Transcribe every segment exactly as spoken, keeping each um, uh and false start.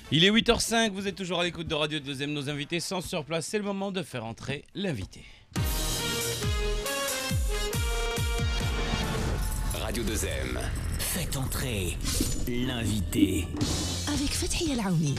Il est huit heures cinq, vous êtes toujours à l'écoute de Radio deux M. Nos invités sont sur place, c'est le moment de faire entrer l'invité. Radio deux M. Faites entrer l'invité. Avec Fathia Laouni.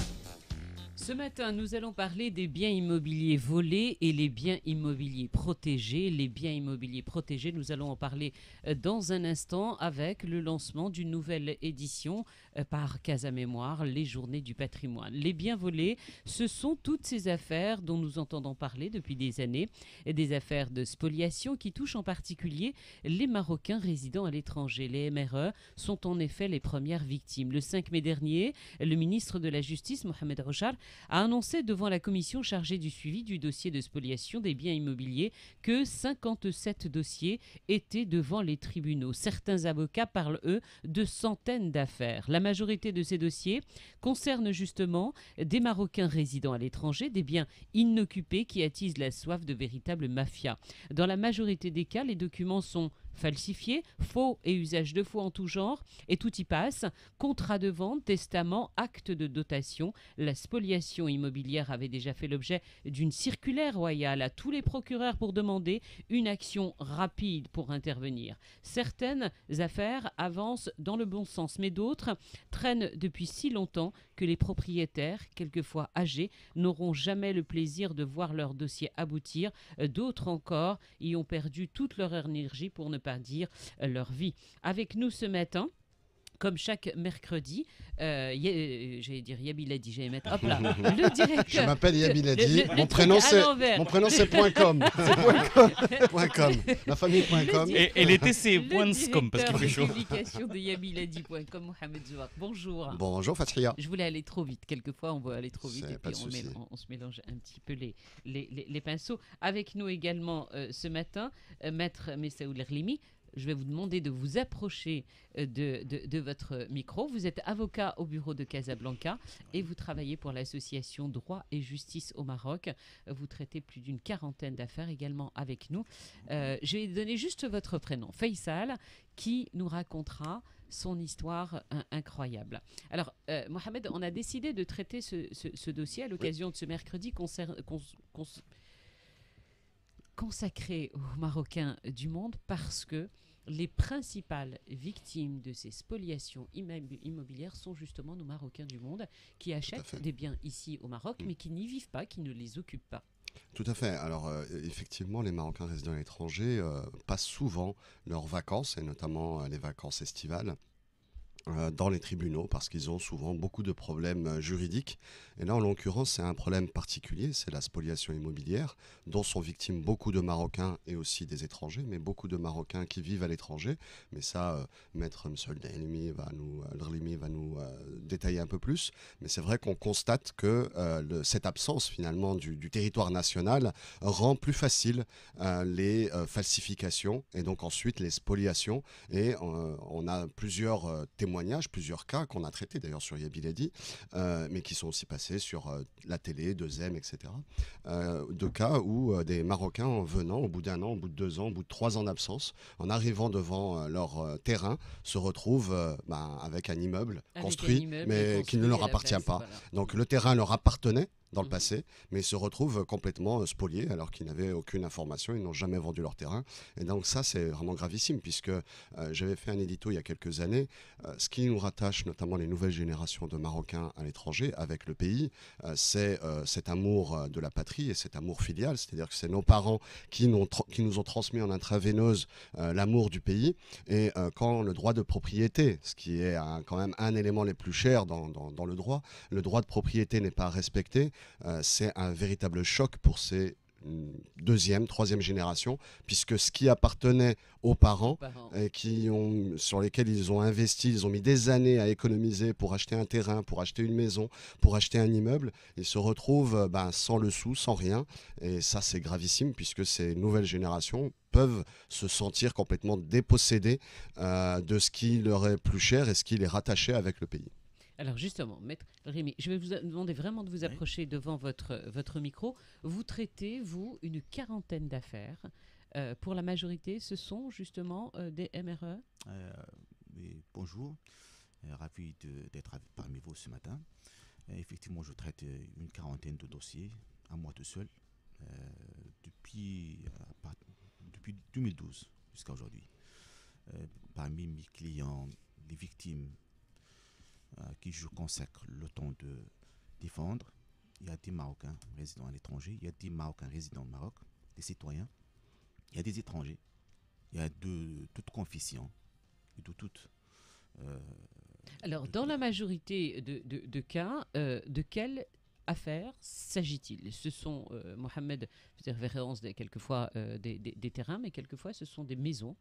Ce matin, nous allons parler des biens immobiliers volés et les biens immobiliers protégés. Les biens immobiliers protégés, nous allons en parler dans un instant avec le lancement d'une nouvelle édition par Casa Mémoire, les Journées du patrimoine. Les biens volés, ce sont toutes ces affaires dont nous entendons parler depuis des années, des affaires de spoliation qui touchent en particulier les Marocains résidant à l'étranger. Les M R E sont en effet les premières victimes. Le cinq mai dernier, le ministre de la Justice, Mohamed Rouchar, a annoncé devant la commission chargée du suivi du dossier de spoliation des biens immobiliers que cinquante-sept dossiers étaient devant les tribunaux. Certains avocats parlent, eux, de centaines d'affaires. La majorité de ces dossiers concernent justement des Marocains résidant à l'étranger, des biens inoccupés qui attisent la soif de véritables mafias. Dans la majorité des cas, les documents sont falsifiés, faux et usage de faux en tout genre, et tout y passe. Contrat de vente, testament, acte de dotation. La spoliation immobilière avait déjà fait l'objet d'une circulaire royale à tous les procureurs pour demander une action rapide pour intervenir. Certaines affaires avancent dans le bon sens, mais d'autres traînent depuis si longtemps que les propriétaires, quelquefois âgés, n'auront jamais le plaisir de voir leur dossier aboutir. D'autres encore y ont perdu toute leur énergie pour ne pas dire leur vie. Avec nous ce matin, comme chaque mercredi, euh, y- j'allais dire Yabiladi, j'allais mettre, hop là, le directeur. Je m'appelle Yabiladi, le- le- le mon, truc prénom à c'est, l'envers. mon prénom c'est point .com, c'est point .com, point .com, la famille point .com. Le Et, et l'été, c'est Le point .com parce qu'il fait chaud. directeur de publication de yabiladi point com, Mohamed Zouar. Bonjour. Bonjour Fathia. Je voulais aller trop vite. Quelquefois, on veut aller trop vite C'est et pas puis de on, souci. mél- on- on se mélange un petit peu les, les, les, les pinceaux. Avec nous également euh, ce matin, euh, Maître Messaoud Lerlimi. Je vais vous demander de vous approcher euh, de, de, de votre micro. Vous êtes avocat au bureau de Casablanca et vous travaillez pour l'association Droit et Justice au Maroc. Vous traitez plus d'une quarantaine d'affaires également avec nous. Euh, je vais donner juste votre prénom, Faisal, qui nous racontera son histoire euh, incroyable. Alors, euh, Mohamed, on a décidé de traiter ce, ce, ce dossier à l'occasion de ce mercredi concer- cons- cons- consacré aux Marocains du monde parce que les principales victimes de ces spoliations immo- immobilières sont justement nos Marocains du monde qui achètent fait. des biens ici au Maroc Mm. mais qui n'y vivent pas, qui ne les occupent pas. Tout à fait. Alors euh, effectivement, les Marocains résidant à l'étranger euh, passent souvent leurs vacances, et notamment euh, les vacances estivales, euh, dans les tribunaux parce qu'ils ont souvent beaucoup de problèmes euh, juridiques. Et là, en l'occurrence, c'est un problème particulier, c'est la spoliation immobilière, dont sont victimes beaucoup de Marocains et aussi des étrangers, mais beaucoup de Marocains qui vivent à l'étranger. Mais ça, euh, Maître Messaoud Lerlimi va nous, euh, Lerlimi va nous euh, détailler un peu plus. Mais c'est vrai qu'on constate que euh, le- cette absence finalement du, du territoire national rend plus facile euh, les euh, falsifications et donc ensuite les spoliations. Et euh, on a plusieurs euh, témoignages, plusieurs cas qu'on a traités d'ailleurs sur Yabiladi, euh, mais qui sont aussi passés sur euh, la télé, deux M, et cetera. Euh, de cas où euh, des Marocains, en venant, au bout d'un an, au bout de deux ans, au bout de trois ans d'absence, en arrivant devant euh, leur euh, terrain, se retrouvent euh, ben, avec un immeuble Avec construit, un immeuble mais construit qui ne leur à la appartient place, pas. voilà. Donc le terrain leur appartenait dans le Mhm. passé, mais ils se retrouvent complètement euh, spoliés alors qu'ils n'avaient aucune information, ils n'ont jamais vendu leur terrain. Et donc ça, c'est vraiment gravissime, puisque euh, j'avais fait un édito il y a quelques années. Euh, ce qui nous rattache, notamment les nouvelles générations de Marocains à l'étranger, avec le pays, euh, c'est euh, cet amour euh, de la patrie et cet amour filial, c'est-à-dire que c'est nos parents qui, n'ont tra- qui nous ont transmis en intraveineuse euh, l'amour du pays. Et euh, quand le droit de propriété, ce qui est un- quand même un élément les plus chers dans, dans, dans le droit, le droit de propriété n'est pas respecté, euh, c'est un véritable choc pour ces mm, deuxième, troisième génération, puisque ce qui appartenait aux parents, Parents. et qui ont, sur lesquels ils ont investi, ils ont mis des années à économiser pour acheter un terrain, pour acheter une maison, pour acheter un immeuble, ils se retrouvent euh, ben, sans le sou, sans rien. Et ça, c'est gravissime, puisque ces nouvelles générations peuvent se sentir complètement dépossédés euh, de ce qui leur est plus cher et ce qui les rattachait avec le pays. Alors justement, Maître Rémi, je vais vous a- demander vraiment de vous Oui. approcher devant votre, votre micro. Vous traitez, vous, une quarantaine d'affaires. Euh, pour la majorité, ce sont justement euh, des M R E. Euh, oui, bonjour, Euh, ravi de- d'être avec- parmi vous ce matin. Et effectivement, je traite une quarantaine de dossiers, à moi tout seul, euh, depuis, à part- depuis deux mille douze jusqu'à aujourd'hui. Euh, parmi mes clients, les victimes à qui je consacre le temps de défendre, il y a des Marocains résidant à l'étranger, il y a des Marocains résidant au Maroc, des citoyens, il y a des étrangers, il y a de toute confession et de toute... euh, Alors, de- dans de- la majorité de, de- de cas, euh, de quelle affaire s'agit-il? Ce sont, euh, Mohamed faisait référence des- quelquefois euh, des, des- des terrains, mais quelquefois ce sont des maisons,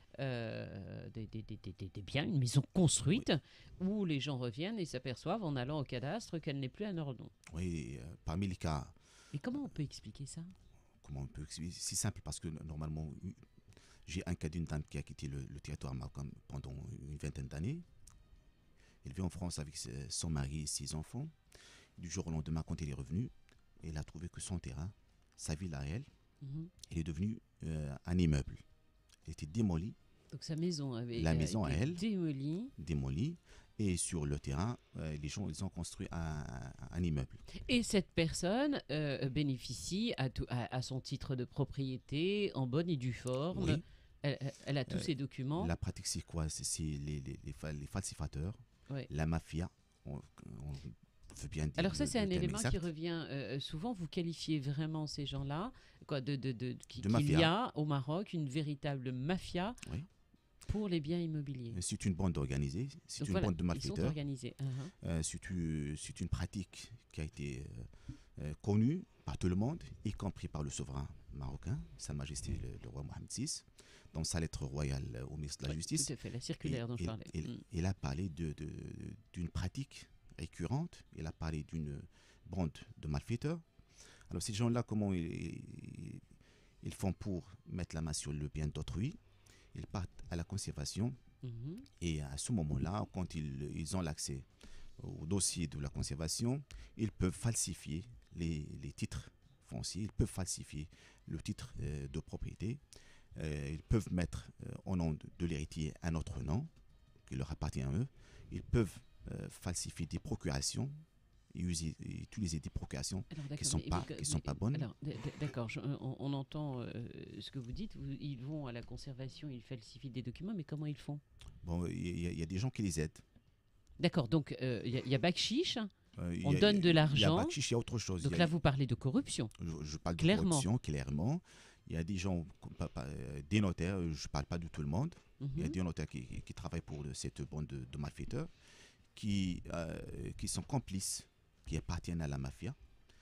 euh, des, des- des- des- des biens, une maison construite, où les gens reviennent et s'aperçoivent en allant au cadastre qu'elle n'est plus à leur nom. Oui, euh, parmi les cas, Mais comment on peut expliquer ça? comment on peut expliquer? C'est simple parce que normalement, u- j'ai un cas d'une dame qui a quitté le, le territoire marocain pendant une vingtaine d'années. Elle vit en France avec ses- son mari et ses enfants. Du jour au lendemain, quand elle est revenue, elle a trouvé que son terrain, sa ville à elle, Mhm. elle est devenue euh, un immeuble. Elle était démolie, Donc sa maison avait La a maison à été elle. démolie. démolie, et sur le terrain, euh, les gens ils ont construit un, un- un immeuble. Et cette personne euh, bénéficie à, tout- à- à son titre de propriété en bonne et due forme. Oui. Elle, elle- elle a tous Euh, ses documents. La pratique, c'est quoi? C'est c'est les, les, les, fa- les falsifateurs, Ouais. la mafia. On, on veut bien dire. Alors ça, le- c'est le un terme élément qui exact. revient euh, souvent. Vous qualifiez vraiment ces gens-là, quoi, de, de, de, qui- De qu'il mafia. y a au Maroc une véritable mafia Oui. pour les biens immobiliers. C'est une bande organisée, c'est Donc une voilà, bande de ils sont malfaiteurs. organisés. Uh-huh. Euh, c'est une, c'est une pratique qui a été euh, euh, connue par tout le monde, y compris par le souverain marocain, Sa Majesté le, le roi Mohamed six, dans sa lettre royale euh, au ministre de la Ouais, Justice. Tout à fait, la circulaire Et- dont je et- parlais. et- Mm. Il a parlé de- de- d'une pratique récurrente, il a parlé d'une bande de malfaiteurs. Alors ces gens-là, comment ils, ils- ils font pour mettre la main sur le bien d'autrui? Ils partent à la conservation, Mhm. et à ce moment-là, quand ils, ils ont l'accès au dossier de la conservation, ils peuvent falsifier les, les titres fonciers, ils peuvent falsifier le titre euh, de propriété, euh, ils peuvent mettre euh, au nom de, de l'héritier un autre nom qui leur appartient à eux, ils peuvent euh, falsifier des procurations et, user- et utiliser des procurations Alors, qui d'accord, sont mais- pas mais- qui sont mais- pas bonnes. Alors, d- d- d'accord, je- on, on entend euh, ce que vous dites. Vous- ils vont à la conservation, ils falsifient des documents, mais comment ils font? Bon, il y, a- il y a des gens qui les aident. D'accord, donc euh, il y, a- il y a Bakchiche, Euh, il on y a- donne de Il y a l'argent. Bakchiche, il y a autre chose. Il Donc y a- là, vous parlez de corruption. Je, je parle Clairement. de corruption, clairement. Il y a des gens, pas- pas- euh, des notaires, euh, je ne parle pas de tout le monde. Il y a Mhm. des notaires qui, qui- qui travaillent pour le- cette bande de, de malfaiteurs qui, euh, qui sont complices, qui appartiennent à la mafia.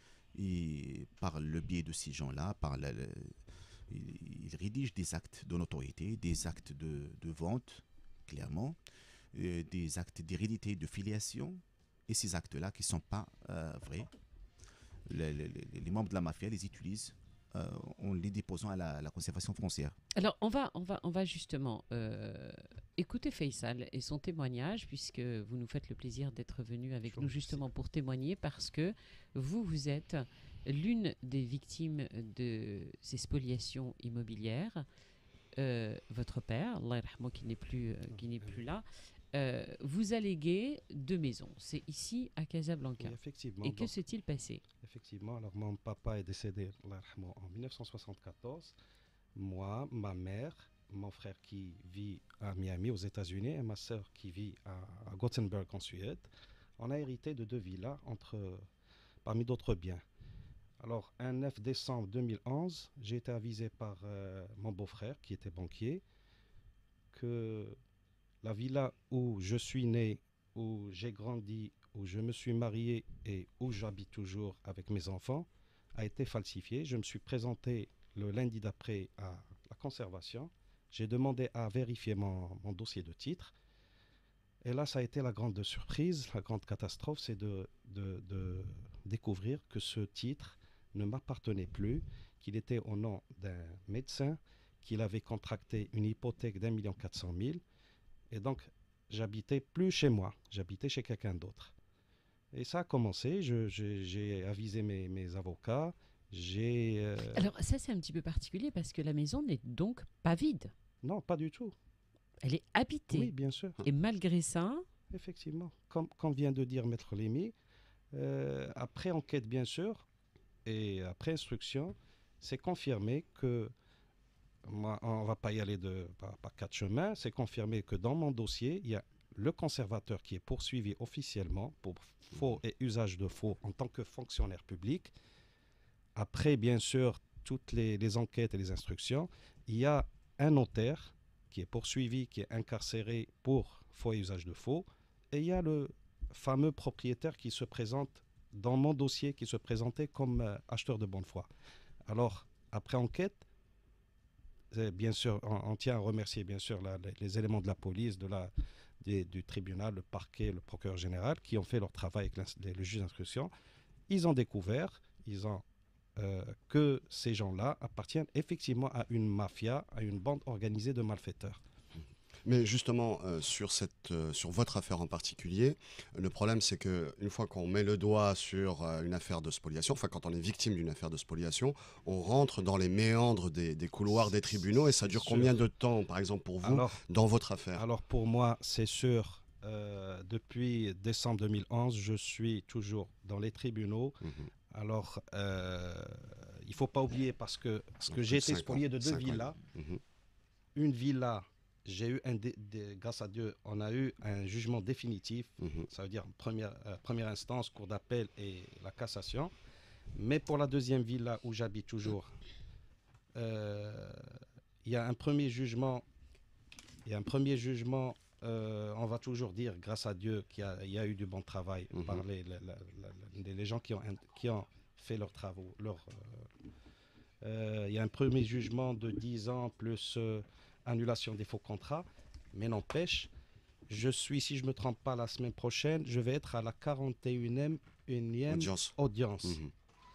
Et par le biais de ces gens-là, par la- le- ils, ils rédigent des actes de notoriété, des actes de, de vente, clairement, euh, des actes d'hérédité, de filiation, et ces actes-là qui ne sont pas euh, vrais. Les, les- les- les membres de la mafia les utilisent euh, en les déposant à la, à la conservation foncière. Alors, on va, on va, on va justement euh, écouter Faisal et son témoignage, puisque vous nous faites le plaisir d'être venu avec Je vous nous remercie. justement pour témoigner, parce que vous, vous êtes l'une des victimes de ces spoliations immobilières. Euh, votre père, Allah yarhamou, qui n'est plus, euh, qui n'est plus là, euh, vous alléguez deux maisons. C'est ici à Casablanca. Oui, effectivement. Et que donc, s'est-il passé? effectivement, alors mon papa est décédé Allah yarhamou, en mille neuf cent soixante-quatorze. Moi, ma mère, mon frère qui vit à Miami aux États-Unis et ma sœur qui vit à, à Gothenburg en Suède, on a hérité de deux villas entre, parmi d'autres biens. Alors, un neuf décembre deux mille onze, j'ai été avisé par euh, mon beau-frère qui était banquier que la villa où je suis né, où j'ai grandi, où je me suis marié et où j'habite toujours avec mes enfants a été falsifiée. Je me suis présenté le lundi d'après à la conservation. J'ai demandé à vérifier mon, mon dossier de titre. Et là, ça a été la grande surprise, la grande catastrophe, c'est de, de, de découvrir que ce titre ne m'appartenait plus, qu'il était au nom d'un médecin, qu'il avait contracté une hypothèque d'un million quatre cent mille. Et donc, j'habitais plus chez moi, j'habitais chez quelqu'un d'autre. Et ça a commencé, je- je- j'ai avisé mes, mes avocats, j'ai... euh, Alors, ça, c'est un petit peu particulier, parce que la maison n'est donc pas vide. Non, pas du tout. Elle est habitée. Oui, bien sûr, Et malgré ça, effectivement. Comme, comme vient de dire Maître Lémy, Euh, après enquête, bien sûr, et après instruction, c'est confirmé que, moi, on ne va pas y aller de, par, par quatre chemins, c'est confirmé que dans mon dossier, il y a le conservateur qui est poursuivi officiellement pour faux et usage de faux en tant que fonctionnaire public. Après, bien sûr, toutes les, les enquêtes et les instructions, il y a un notaire qui est poursuivi, qui est incarcéré pour faux et usage de faux, et il y a le fameux propriétaire qui se présente dans mon dossier, qui se présentait comme euh, acheteur de bonne foi. Alors, après enquête, bien sûr, on, on tient à remercier bien sûr la, les, les éléments de la police, de la, des, du tribunal, le parquet, le procureur général, qui ont fait leur travail avec les, le juge d'instruction. Ils ont découvert, ils ont euh, que ces gens-là appartiennent effectivement à une mafia, à une bande organisée de malfaiteurs. Mais justement, euh, sur, cette, euh, sur votre affaire en particulier, le problème c'est qu'une fois qu'on met le doigt sur euh, une affaire de spoliation, enfin quand on est victime d'une affaire de spoliation, on rentre dans les méandres des, des couloirs des tribunaux et ça dure sûr. Combien de temps, par exemple pour vous, alors, dans votre affaire? Alors pour moi, c'est sûr, euh, depuis décembre deux mille onze, je suis toujours dans les tribunaux. Mmh. Alors, euh, il ne faut pas oublier parce que, parce que j'ai été spolié de deux villas. Mmh. Une villa... J'ai eu un dé, dé, grâce à Dieu, on a eu un jugement définitif, mmh. ça veut dire première, euh, première instance, cour d'appel et la cassation. Mais pour la deuxième villa où j'habite toujours, il euh, y a un premier jugement, il y a un premier jugement, euh, on va toujours dire, grâce à Dieu, qu'il y a, y a eu du bon travail mmh. par les, la, la, la, les gens qui ont, qui ont fait leurs travaux. Il leur, euh, euh, y a un premier jugement de dix ans plus... Euh, annulation des faux contrats, mais n'empêche, je suis, si je ne me trompe pas, la semaine prochaine, je vais être à la quarante et unième audience. audience. Mmh.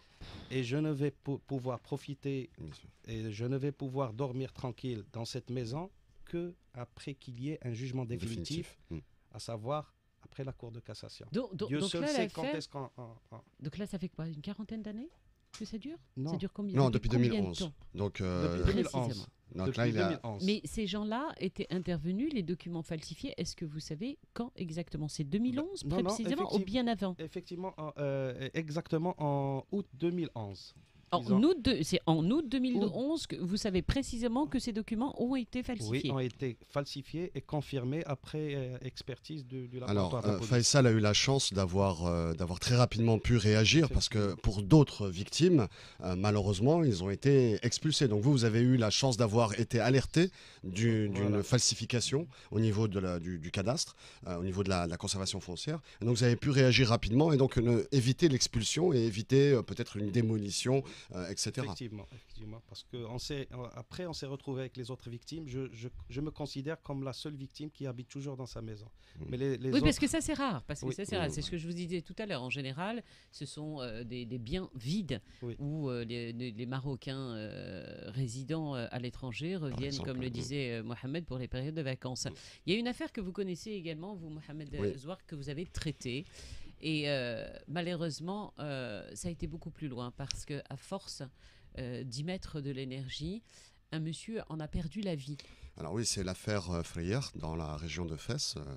Et je ne vais pou- pouvoir profiter et je ne vais pouvoir dormir tranquille dans cette maison que après qu'il y ait un jugement définitif, définitif. Mmh. à savoir après la Cour de cassation. Donc, donc, Dieu donc seul là, sait quand est-ce qu'on... On, on... Donc là, ça fait quoi? Une quarantaine d'années que ça dure? Non, ça dure combien? Non, depuis deux mille onze. Donc, euh... depuis deux mille onze. Donc depuis là, il a... deux mille onze. Mais ces gens-là étaient intervenus, les documents falsifiés, est-ce que vous savez quand exactement? C'est deux mille onze non, précisément non, ou bien avant? Effectivement, euh, exactement en août deux mille onze. En ont... août de, c'est en août deux mille onze août. que vous savez précisément que ces documents ont été falsifiés. Oui, ont été falsifiés et confirmés après euh, expertise du, du laboratoire. Alors, euh, Faisal a eu la chance d'avoir euh, d'avoir très rapidement pu réagir parce que pour d'autres victimes, euh, malheureusement, ils ont été expulsés. Donc vous, vous avez eu la chance d'avoir été alerté du, d'une voilà. falsification au niveau de la, du, du cadastre, euh, au niveau de la, de la conservation foncière. Et donc vous avez pu réagir rapidement et donc euh, éviter l'expulsion et éviter euh, peut-être une démolition. Euh, et cetera. Effectivement, effectivement, parce que on s'est, après on s'est retrouvé avec les autres victimes. Je, je, je me considère comme la seule victime qui habite toujours dans sa maison. Mmh. Mais les, les oui, autres... parce que ça c'est rare. Parce que oui. ça c'est rare. C'est ce que je vous disais tout à l'heure. En général, ce sont euh, des, des biens vides oui. où euh, les, les Marocains euh, résidant euh, à l'étranger reviennent, exemple, comme le disait euh, Mohamed, pour les périodes de vacances. Mmh. Il y a une affaire que vous connaissez également, vous, Mohamed oui. Zouar, que vous avez traitée. Et euh, malheureusement, euh, ça a été beaucoup plus loin parce qu'à force euh, d'y mettre de l'énergie, un monsieur en a perdu la vie. Alors oui, c'est l'affaire euh, Freyer dans la région de Fès. Euh,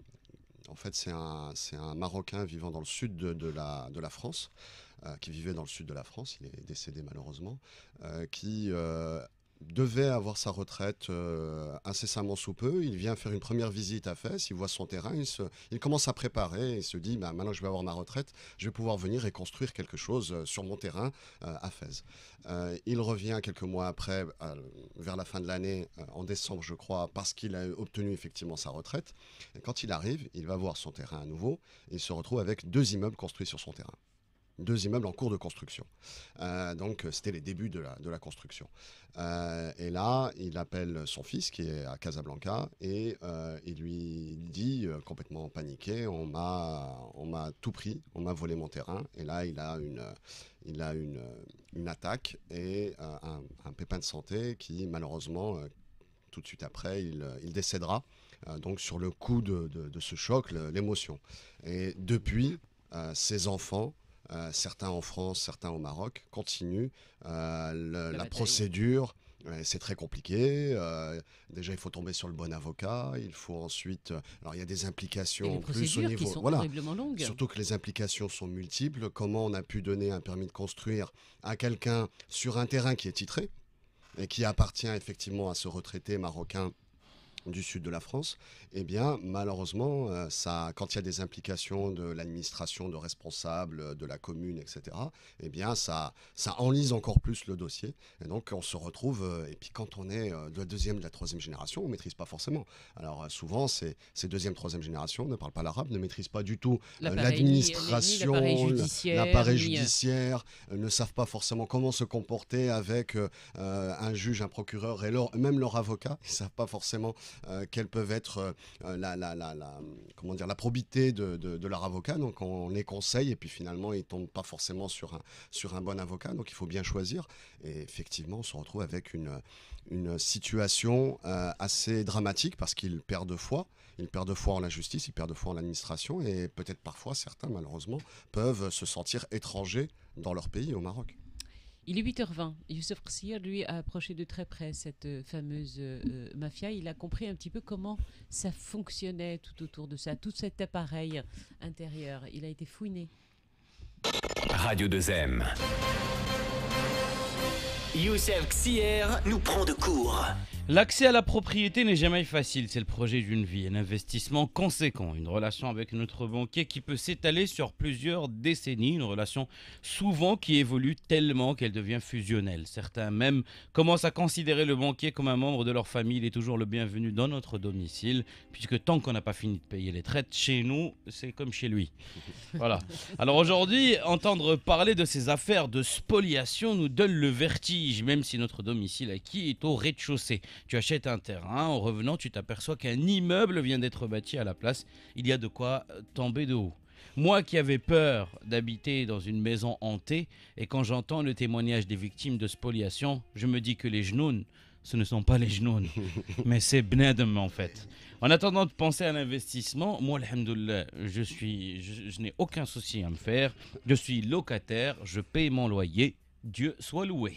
en fait, c'est un, c'est un Marocain vivant dans le sud de, de, la, de la France, euh, qui vivait dans le sud de la France, il est décédé malheureusement, euh, qui... Euh, devait avoir sa retraite euh, incessamment sous peu. Il vient faire une première visite à Fès, il voit son terrain, il, se, il commence à préparer, il se dit bah, maintenant que je vais avoir ma retraite, je vais pouvoir venir et construire quelque chose euh, sur mon terrain euh, à Fès. Euh, il revient quelques mois après, euh, vers la fin de l'année, euh, en décembre je crois, parce qu'il a obtenu effectivement sa retraite. Et quand il arrive, il va voir son terrain à nouveau et il se retrouve avec deux immeubles construits sur son terrain. Deux immeubles en cours de construction. Euh, donc, c'était les débuts de la, de la construction. Euh, et là, il appelle son fils qui est à Casablanca et euh, il lui dit, euh, complètement paniqué, on m'a, on m'a tout pris, on m'a volé mon terrain. Et là, il a une, il a une, une attaque et euh, un, un pépin de santé qui, malheureusement, euh, tout de suite après, il, il décédera. Euh, donc, sur le coup de, de, de ce choc, le, l'émotion. Et depuis, euh, ses enfants, Euh, certains en France, certains au Maroc, continuent euh, le, la, la procédure Ouais, c'est très compliqué. Euh, déjà, il faut tomber sur le bon avocat. Il faut ensuite. Alors, il y a des Et implications les plus au procédures niveau. qui sont Voilà. horriblement longues. Surtout que les implications sont multiples. Comment on a pu donner un permis de construire à quelqu'un sur un terrain qui est titré et qui appartient effectivement à ce retraité marocain du sud de la France, eh bien, malheureusement, euh, ça, quand il y a des implications de l'administration, de responsables, de la commune, et cetera, eh bien, ça, ça enlise encore plus le dossier. Et donc, on se retrouve, euh, et puis quand on est euh, de la deuxième, de la troisième génération, on ne maîtrise pas forcément. Alors, euh, souvent, ces, ces deuxième, troisième générations ne parlent pas l'arabe, ne maîtrisent pas du tout euh, L'appareil, ni- ni- ni l'administration, l'appareil le- judiciaire, l'appareil ni, euh, judiciaire, euh, ne savent pas forcément comment se comporter avec euh, euh, un juge, un procureur et leur, même leur avocat. Ils ne savent pas forcément Euh, quelles peuvent être euh, la, la, la, la, comment dire, la probité de, de, de leur avocat. Donc on les conseille et puis finalement ils ne tombent pas forcément sur un, sur un bon avocat. Donc il faut bien choisir. Et effectivement on se retrouve avec une, une situation euh, assez dramatique parce qu'ils perdent foi. Ils perdent foi en la justice, ils perdent foi en l'administration et peut-être parfois certains malheureusement peuvent se sentir étrangers dans leur pays, au Maroc. Il est huit heures vingt. Youssef Qsir, lui, a approché de très près cette euh, fameuse euh, mafia. Il a compris un petit peu comment ça fonctionnait tout autour de ça, tout cet appareil intérieur. Il a été fouiné. Radio deux M. Youssef Qsir nous prend de court. L'accès à la propriété n'est jamais facile, c'est le projet d'une vie, un investissement conséquent, une relation avec notre banquier qui peut s'étaler sur plusieurs décennies, une relation souvent qui évolue tellement qu'elle devient fusionnelle. Certains même commencent à considérer le banquier comme un membre de leur famille, il est toujours le bienvenu dans notre domicile, puisque tant qu'on n'a pas fini de payer les traites, chez nous, c'est comme chez lui. Voilà. Alors aujourd'hui, entendre parler de ces affaires de spoliation nous donne le vertige, même si notre domicile acquis est au rez-de-chaussée. Tu achètes un terrain, en revenant, tu t'aperçois qu'un immeuble vient d'être bâti à la place. Il y a de quoi tomber de haut. Moi qui avais peur d'habiter dans une maison hantée, et quand j'entends le témoignage des victimes de spoliation, je me dis que les genoux, ce ne sont pas les genoux, mais c'est bnadem en fait. En attendant de penser à l'investissement, moi, alhamdoulilah, je, suis, je, je n'ai aucun souci à me faire. Je suis locataire, je paye mon loyer. Dieu soit loué.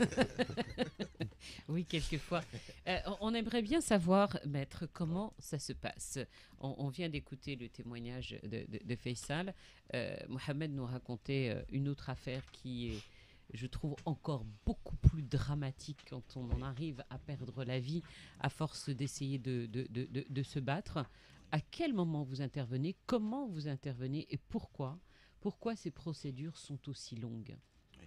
Oui, quelquefois. Euh, on aimerait bien savoir, maître, comment ça se passe. On, on vient d'écouter le témoignage de, de, de Faisal. Euh, Mohamed nous racontait euh, une autre affaire qui est, je trouve, encore beaucoup plus dramatique quand on en arrive à perdre la vie à force d'essayer de, de, de, de, de se battre. À quel moment vous intervenez? Comment vous intervenez? Et pourquoi? Pourquoi ces procédures sont aussi longues?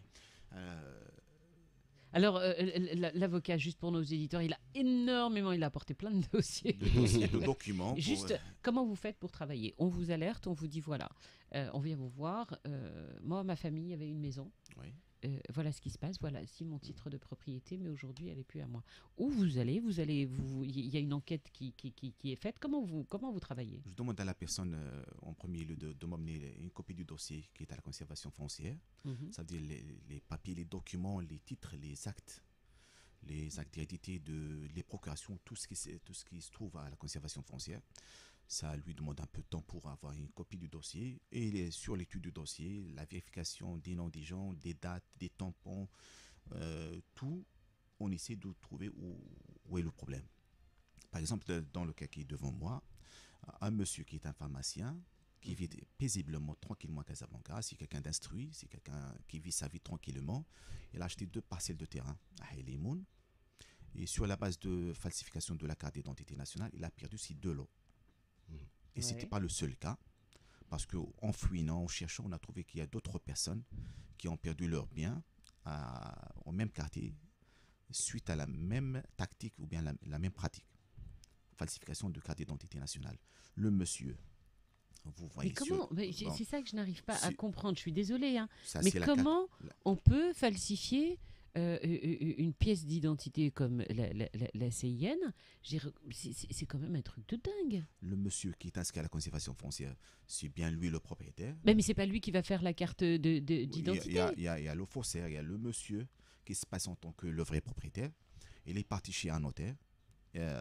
Euh, Alors, euh, l- l'avocat, juste pour nos éditeurs, il a énormément, il a apporté plein de dossiers. de dossiers, de documents. pour, Juste, euh, comment vous faites pour travailler? On vous alerte, on vous dit voilà, euh, on vient vous voir. euh, moi, ma famille avait une maison. oui. euh, voilà ce qui se passe. Voilà, si mon titre de propriété, mais aujourd'hui, elle n'est plus à moi. Où vous allez? Vous allez, vous, il y a une enquête qui, qui, qui, qui est faite. Comment vous, comment vous travaillez? Je demande à la personne euh, en premier lieu de, de m'amener une copie du dossier qui est à la conservation foncière. Mhm. Ça veut dire les, les papiers, les documents, les titres, les actes, les actes d'hérédité, de, les procurations, tout ce, qui, se- tout ce qui se trouve à la conservation foncière. Ça lui demande un peu de temps pour avoir une copie du dossier. Et les- sur l'étude du dossier, la vérification des noms des gens, des dates, des tampons, euh, tout, on essaie de trouver où, où est le problème. Par exemple, dans le cas qui est devant moi, un monsieur qui est un pharmacien, qui vit paisiblement, tranquillement à Casablanca, c'est quelqu'un d'instruit, c'est quelqu'un qui vit sa vie tranquillement. Il a acheté deux parcelles de terrain à Helimoun. Et sur la base de falsification de la carte d'identité nationale, il a perdu ces deux lots. Et ce Ouais. n'était pas le seul cas, parce qu'en fouinant, en cherchant, on a trouvé qu'il y a d'autres personnes qui ont perdu leurs biens à- au même quartier, suite à la même tactique ou bien la, la même pratique. Falsification de carte d'identité nationale. Le monsieur, vous voyez Mais comment? sur- Mais c'est bon, c'est ça que je n'arrive pas à si- comprendre. Je suis désolée, hein. ça, Mais c'est la carte- comment la- on peut falsifier euh, une pièce d'identité comme la, la, la- la C I N? Je veux dire, C'est c'est- c'est quand même un truc de dingue. Le monsieur qui est inscrit à la conservation foncière, c'est bien lui le propriétaire. Mais, mais c'est pas lui qui va faire la carte de- de- Il y a- d'identité. Il y, a, il y a- il y a le faussaire, il y a le monsieur qui se passe en tant que le vrai propriétaire. Il est parti chez un notaire euh,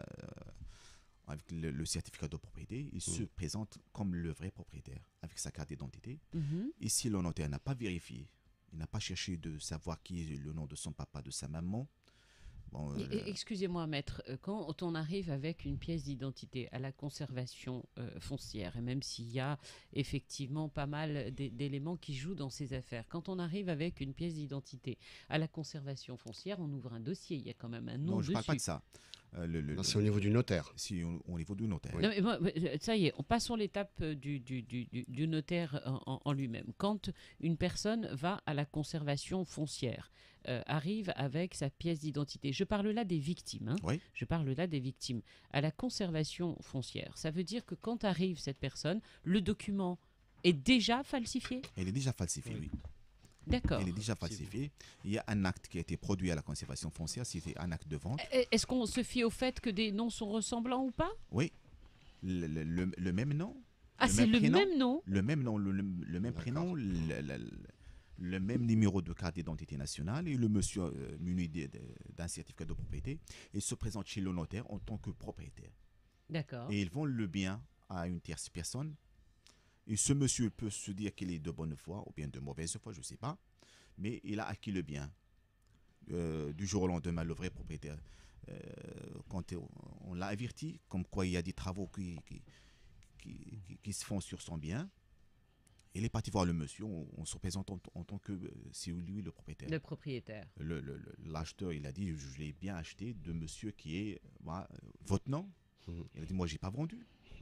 avec le, le certificat de propriété. Il se présente comme le vrai propriétaire avec sa carte d'identité. Mhm. Et si le notaire n'a pas vérifié, il n'a pas cherché de savoir qui est le nom de son papa, de sa maman, Bon, Et- euh, et- Excusez-moi, maître, euh, quand on arrive avec une pièce d'identité à la conservation euh, foncière, et même s'il y a effectivement pas mal d'é- d'éléments qui jouent dans ces affaires, quand on arrive avec une pièce d'identité à la conservation foncière, on ouvre un dossier, il y a quand même un nom non, je ne parle pas de dessus. ça. Euh, le- le- Là, le- c'est au niveau du notaire. Si au, au niveau du notaire. Non, mais moi, euh, ça y est, on passe sur l'étape euh, du, du, du, du- du notaire en, en- en lui-même. Quand une personne va à la conservation foncière, euh, arrive avec sa pièce d'identité, je parle là des victimes, hein, Oui. je parle là des victimes, à la conservation foncière, ça veut dire que quand arrive cette personne, le document est déjà falsifié. Elle est déjà falsifiée, oui. D'accord. Elle est déjà falsifiée. Il y a un acte qui a été produit à la conservation foncière, c'était un acte de vente. E- Est-ce qu'on se fie au fait que des noms sont ressemblants ou pas? Oui. Le, le- le- le même nom. Ah, le c'est même le prénom, même nom? Le même nom, le, le- le même D'accord. prénom, le, le- le- le même numéro de carte d'identité nationale et le monsieur euh, muni de- de- d'un certificat de propriété. Il se présente chez le notaire en tant que propriétaire. D'accord. Et ils vendent le bien à une tierce personne. Et ce monsieur peut se dire qu'il est de bonne foi ou bien de mauvaise foi, je ne sais pas. Mais il a acquis le bien. Euh, du jour au lendemain, le vrai propriétaire, euh, quand on, on l'a averti, comme quoi il y a des travaux qui, qui, qui, qui- qui se font sur son bien, il est parti voir le monsieur, on, on se présente en, en tant que euh, c'est lui le propriétaire. Le propriétaire. Le- le- le- L'acheteur, il a dit, je l'ai bien acheté de monsieur qui est voilà, euh, votre nom. Mhm. Il a dit, moi, j'ai pas vendu.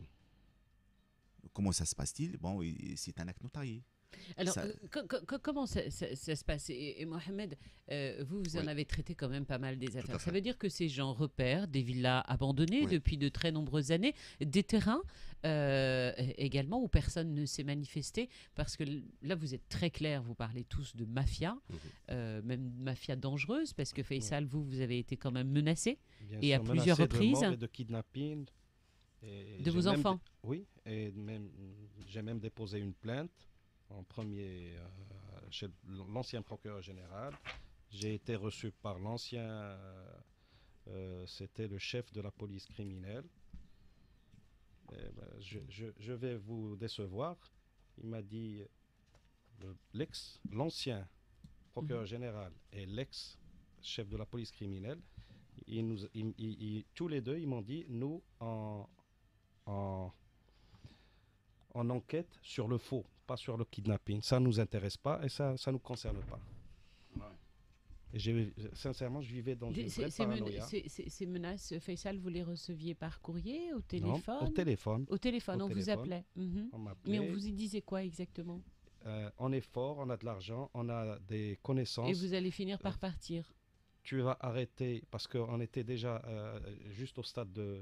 Comment ça se passe-t-il? Bon, il- c'est un acte notarié. Alors, Ça- euh, co- co- co- comment ça, ça- ça se passe? Et, et Mohamed, euh, vous, vous en Oui. avez traité quand même pas mal des affaires. Ça fait. veut dire que ces gens repèrent des villas abandonnées Oui. depuis de très nombreuses années, des terrains euh, également où personne ne s'est manifesté, parce que l- là, vous êtes très clair, vous parlez tous de mafia, Mhm. euh, même mafia dangereuse, parce que Faisal, vous, vous avez été quand même menacé. Bien Et à sûr, plusieurs menacé de reprises. mort et de kidnapping. Et De j'ai vos même enfants. dé- Oui, et même j'ai même déposé une plainte en premier euh, chez l'ancien procureur général. J'ai été reçu par l'ancien, euh, euh, c'était le chef de la police criminelle. Eh ben, je, je- je vais vous décevoir. Il m'a dit, le- l'ex, l'ancien procureur général et l'ex-chef de la police criminelle, ils nous, ils- ils- ils- tous les deux, ils m'ont dit, nous, en, en, en enquête sur le faux, pas sur le kidnapping. Ça ne nous intéresse pas et ça ne nous concerne pas. Et j'ai- sincèrement, je vivais dans une Ces- vraie ces mena- paranoïa. ces- ces- ces menaces, Faisal, vous les receviez par courrier, au Non, téléphone? au téléphone. Au téléphone, Au on vous téléphone. appelait. Mhm. On Mais m'appelait. on vous y disait quoi exactement? Euh, on est fort, on a de l'argent, on a des Et connaissances. vous allez finir par partir. Tu vas arrêter parce qu'on était déjà euh, juste au stade de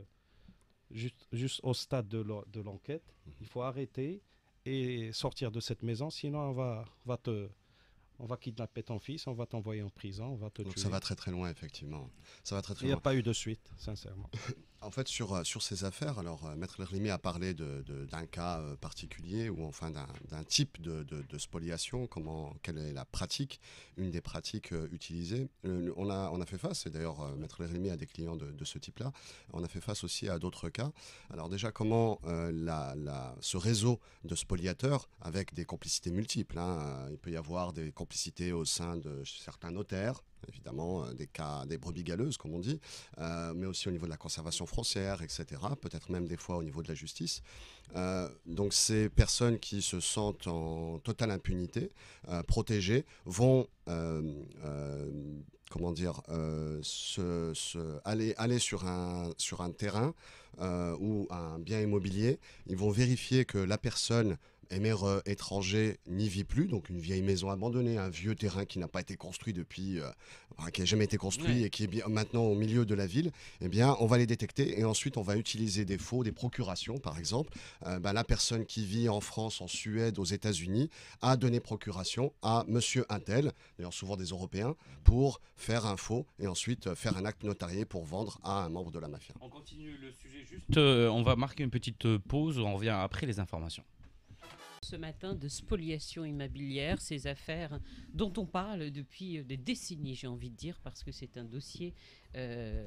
juste, juste au stade de l'en- de l'enquête. Il faut arrêter et sortir de cette maison, sinon on va, on va te on va kidnapper ton fils, on va t'envoyer en prison, on va te Donc tuer. ça va très très loin, effectivement. Ça va très Il très n'y a loin. pas eu de suite, sincèrement. En fait, sur, euh, sur ces affaires, alors euh, Maître Lerlimi a parlé de- de- d'un cas euh, particulier ou enfin d'un d'un type de, de- de spoliation, comment, quelle est la pratique, une des pratiques euh, utilisées. Euh, on, a, on a fait face, et d'ailleurs euh, Maître Lerlimi a des clients de, de ce type-là, on a fait face aussi à d'autres cas. Alors déjà, comment euh, la, la- ce réseau de spoliateurs, avec des complicités multiples, hein, euh, il peut y avoir des complicités au sein de certains notaires, évidemment, euh, des cas, des brebis galeuses, comme on dit, euh, mais aussi au niveau de la conservation foncière, et cetera. Peut-être même des fois au niveau de la justice. Euh, donc ces personnes qui se sentent en totale impunité, euh, protégées, vont, euh, euh, comment dire, euh, se, se- aller, aller sur un, sur un terrain euh, ou un bien immobilier. Ils vont vérifier que la personne éméreux étranger n'y vit plus, donc une vieille maison abandonnée, un vieux terrain qui n'a pas été construit depuis, euh, enfin, qui n'a jamais été construit Ouais. et qui est bien, maintenant au milieu de la ville, eh bien, on va les détecter et ensuite on va utiliser des faux, des procurations, par exemple. Euh, ben, la personne qui vit en France, en Suède, aux États-Unis, a donné procuration à Monsieur Untel, d'ailleurs souvent des Européens, pour faire un faux et ensuite euh, faire un acte notarié pour vendre à un membre de la mafia. On continue le sujet juste. euh, on va marquer une petite euh, pause. On revient après les informations. Ce matin de spoliation immobilière, ces affaires dont on parle depuis des décennies, j'ai envie de dire, parce que c'est un dossier euh,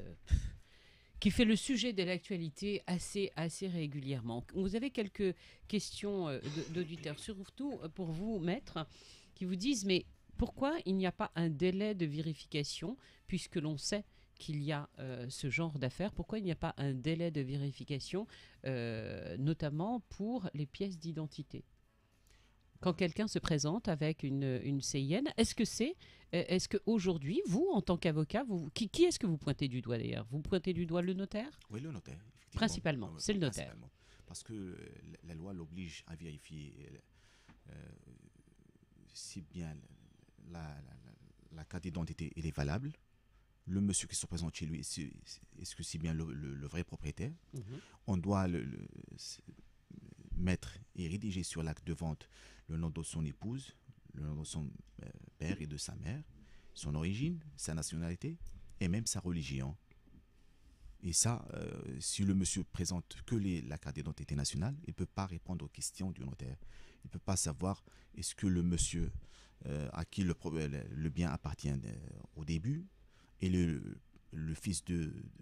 qui fait le sujet de l'actualité assez, assez régulièrement. Vous avez quelques questions euh, de- d'auditeurs, surtout pour vous, maître, qui vous disent, mais pourquoi il n'y a pas un délai de vérification, puisque l'on sait qu'il y a euh, ce genre d'affaires, pourquoi il n'y a pas un délai de vérification, euh, notamment pour les pièces d'identité? Quand quelqu'un se présente avec une, une C I N, est-ce que c'est, euh, est-ce qu'aujourd'hui, vous, en tant qu'avocat, vous, qui, qui est-ce que vous pointez du doigt d'ailleurs? Vous pointez du doigt le notaire? Oui, le notaire. Effectivement. Principalement, c'est le notaire. Principalement. Parce que euh, la loi l'oblige à vérifier euh, si bien la, la, la, la carte d'identité elle est valable. Le monsieur qui se présente chez lui, est-ce, est-ce que c'est bien le, le, le vrai propriétaire? Mhm. On doit le, le, mettre et rédiger sur l'acte de vente le nom de son épouse, le nom de son euh, père et de sa mère, son origine, sa nationalité et même sa religion. Et ça, euh, si le monsieur présente que les, la carte d'identité nationale, il ne peut pas répondre aux questions du notaire. Il ne peut pas savoir est-ce que le monsieur euh, à qui le, le bien appartient euh, au début est le, le fils de, de,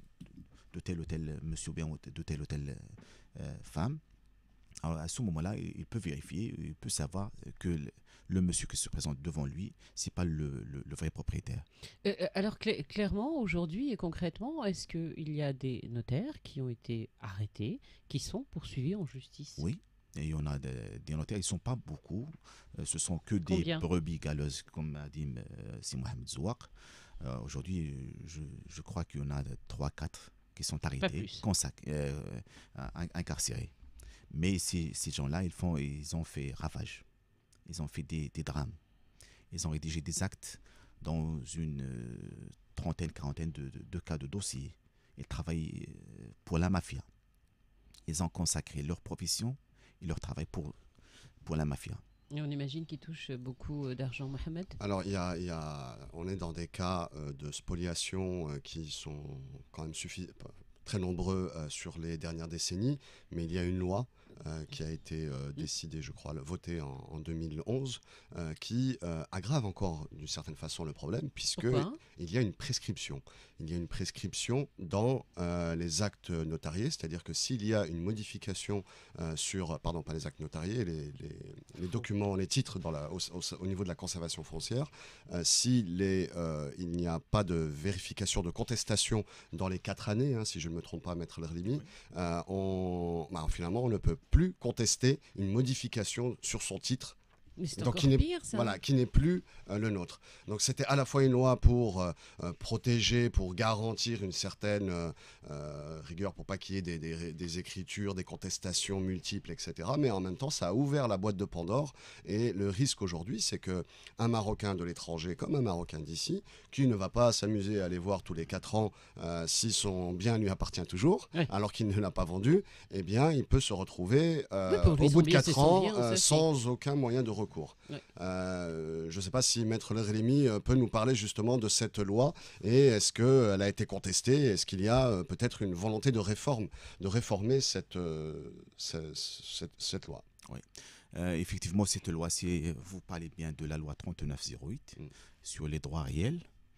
de tel ou tel monsieur ou bien de telle ou telle euh, femme. Alors à ce moment-là, il peut vérifier, il peut savoir que le, le monsieur qui se présente devant lui, ce n'est pas le, le, le vrai propriétaire. Euh, alors cl- clairement, aujourd'hui et concrètement, est-ce qu'il y a des notaires qui ont été arrêtés, qui sont poursuivis en justice? Oui, et il y en a des, des notaires, ils ne sont pas beaucoup, euh, ce sont que des Combien? brebis galeuses, comme a dit euh, Si Mohamed Zouak. Euh, aujourd'hui, je, je crois qu'il y en a trois quatre qui sont arrêtés, consac- euh, incarcérés. Mais ces, ces gens-là, ils, font, ils ont fait ravage. Ils ont fait des, des drames. Ils ont rédigé des actes dans une euh, trentaine, quarantaine de, de, de cas de dossiers. Ils travaillent euh, pour la mafia. Ils ont consacré leur profession et leur travail pour, pour la mafia. Et on imagine qu'ils touchent beaucoup d'argent, Mohamed. Alors, il y a, il y a, on est dans des cas euh, de spoliation euh, qui sont quand même suffisants. Très nombreux euh, sur les dernières décennies, mais il y a une loi euh, qui a été euh, décidée, je crois, votée en, en deux mille onze, euh, qui euh, aggrave encore d'une certaine façon le problème, puisque il y a une prescription. Il y a une prescription dans euh, les actes notariés, c'est-à-dire que s'il y a une modification euh, sur, pardon, pas les actes notariés, les, les, les documents, les titres dans la, au, au, au niveau de la conservation foncière, euh, si les, euh, il n'y a pas de vérification, de contestation dans les quatre années, hein, si je ne me trompe pas, Maître Lerlimi, euh, on, bah, finalement, on ne peut plus contester une modification sur son titre. Mais c'est Donc, encore qui n'est, pire, ça. voilà, qui n'est plus euh, le nôtre. Donc c'était à la fois une loi pour euh, euh, protéger, pour garantir une certaine euh, euh, rigueur, pour pas qu'il y ait des, des, des écritures, des contestations multiples, et cetera. Mais en même temps, ça a ouvert la boîte de Pandore. Et le risque aujourd'hui, c'est qu'un Marocain de l'étranger, comme un Marocain d'ici, qui ne va pas s'amuser à aller voir tous les quatre ans euh, si son bien lui appartient toujours, oui. alors qu'il ne l'a pas vendu, eh bien, il peut se retrouver euh, oui, au bout de quatre ans bien, euh, sans aucun moyen de recours. Oui. Euh, je ne sais pas si Maître Lerlimi peut nous parler justement de cette loi et est-ce qu'elle a été contestée? Est-ce qu'il y a peut-être une volonté de réforme, de réformer cette, euh, cette, cette, cette loi? Oui, euh, effectivement, cette loi, c'est, vous parlez bien de la loi trente-neuf zéro huit mm. sur les droits réels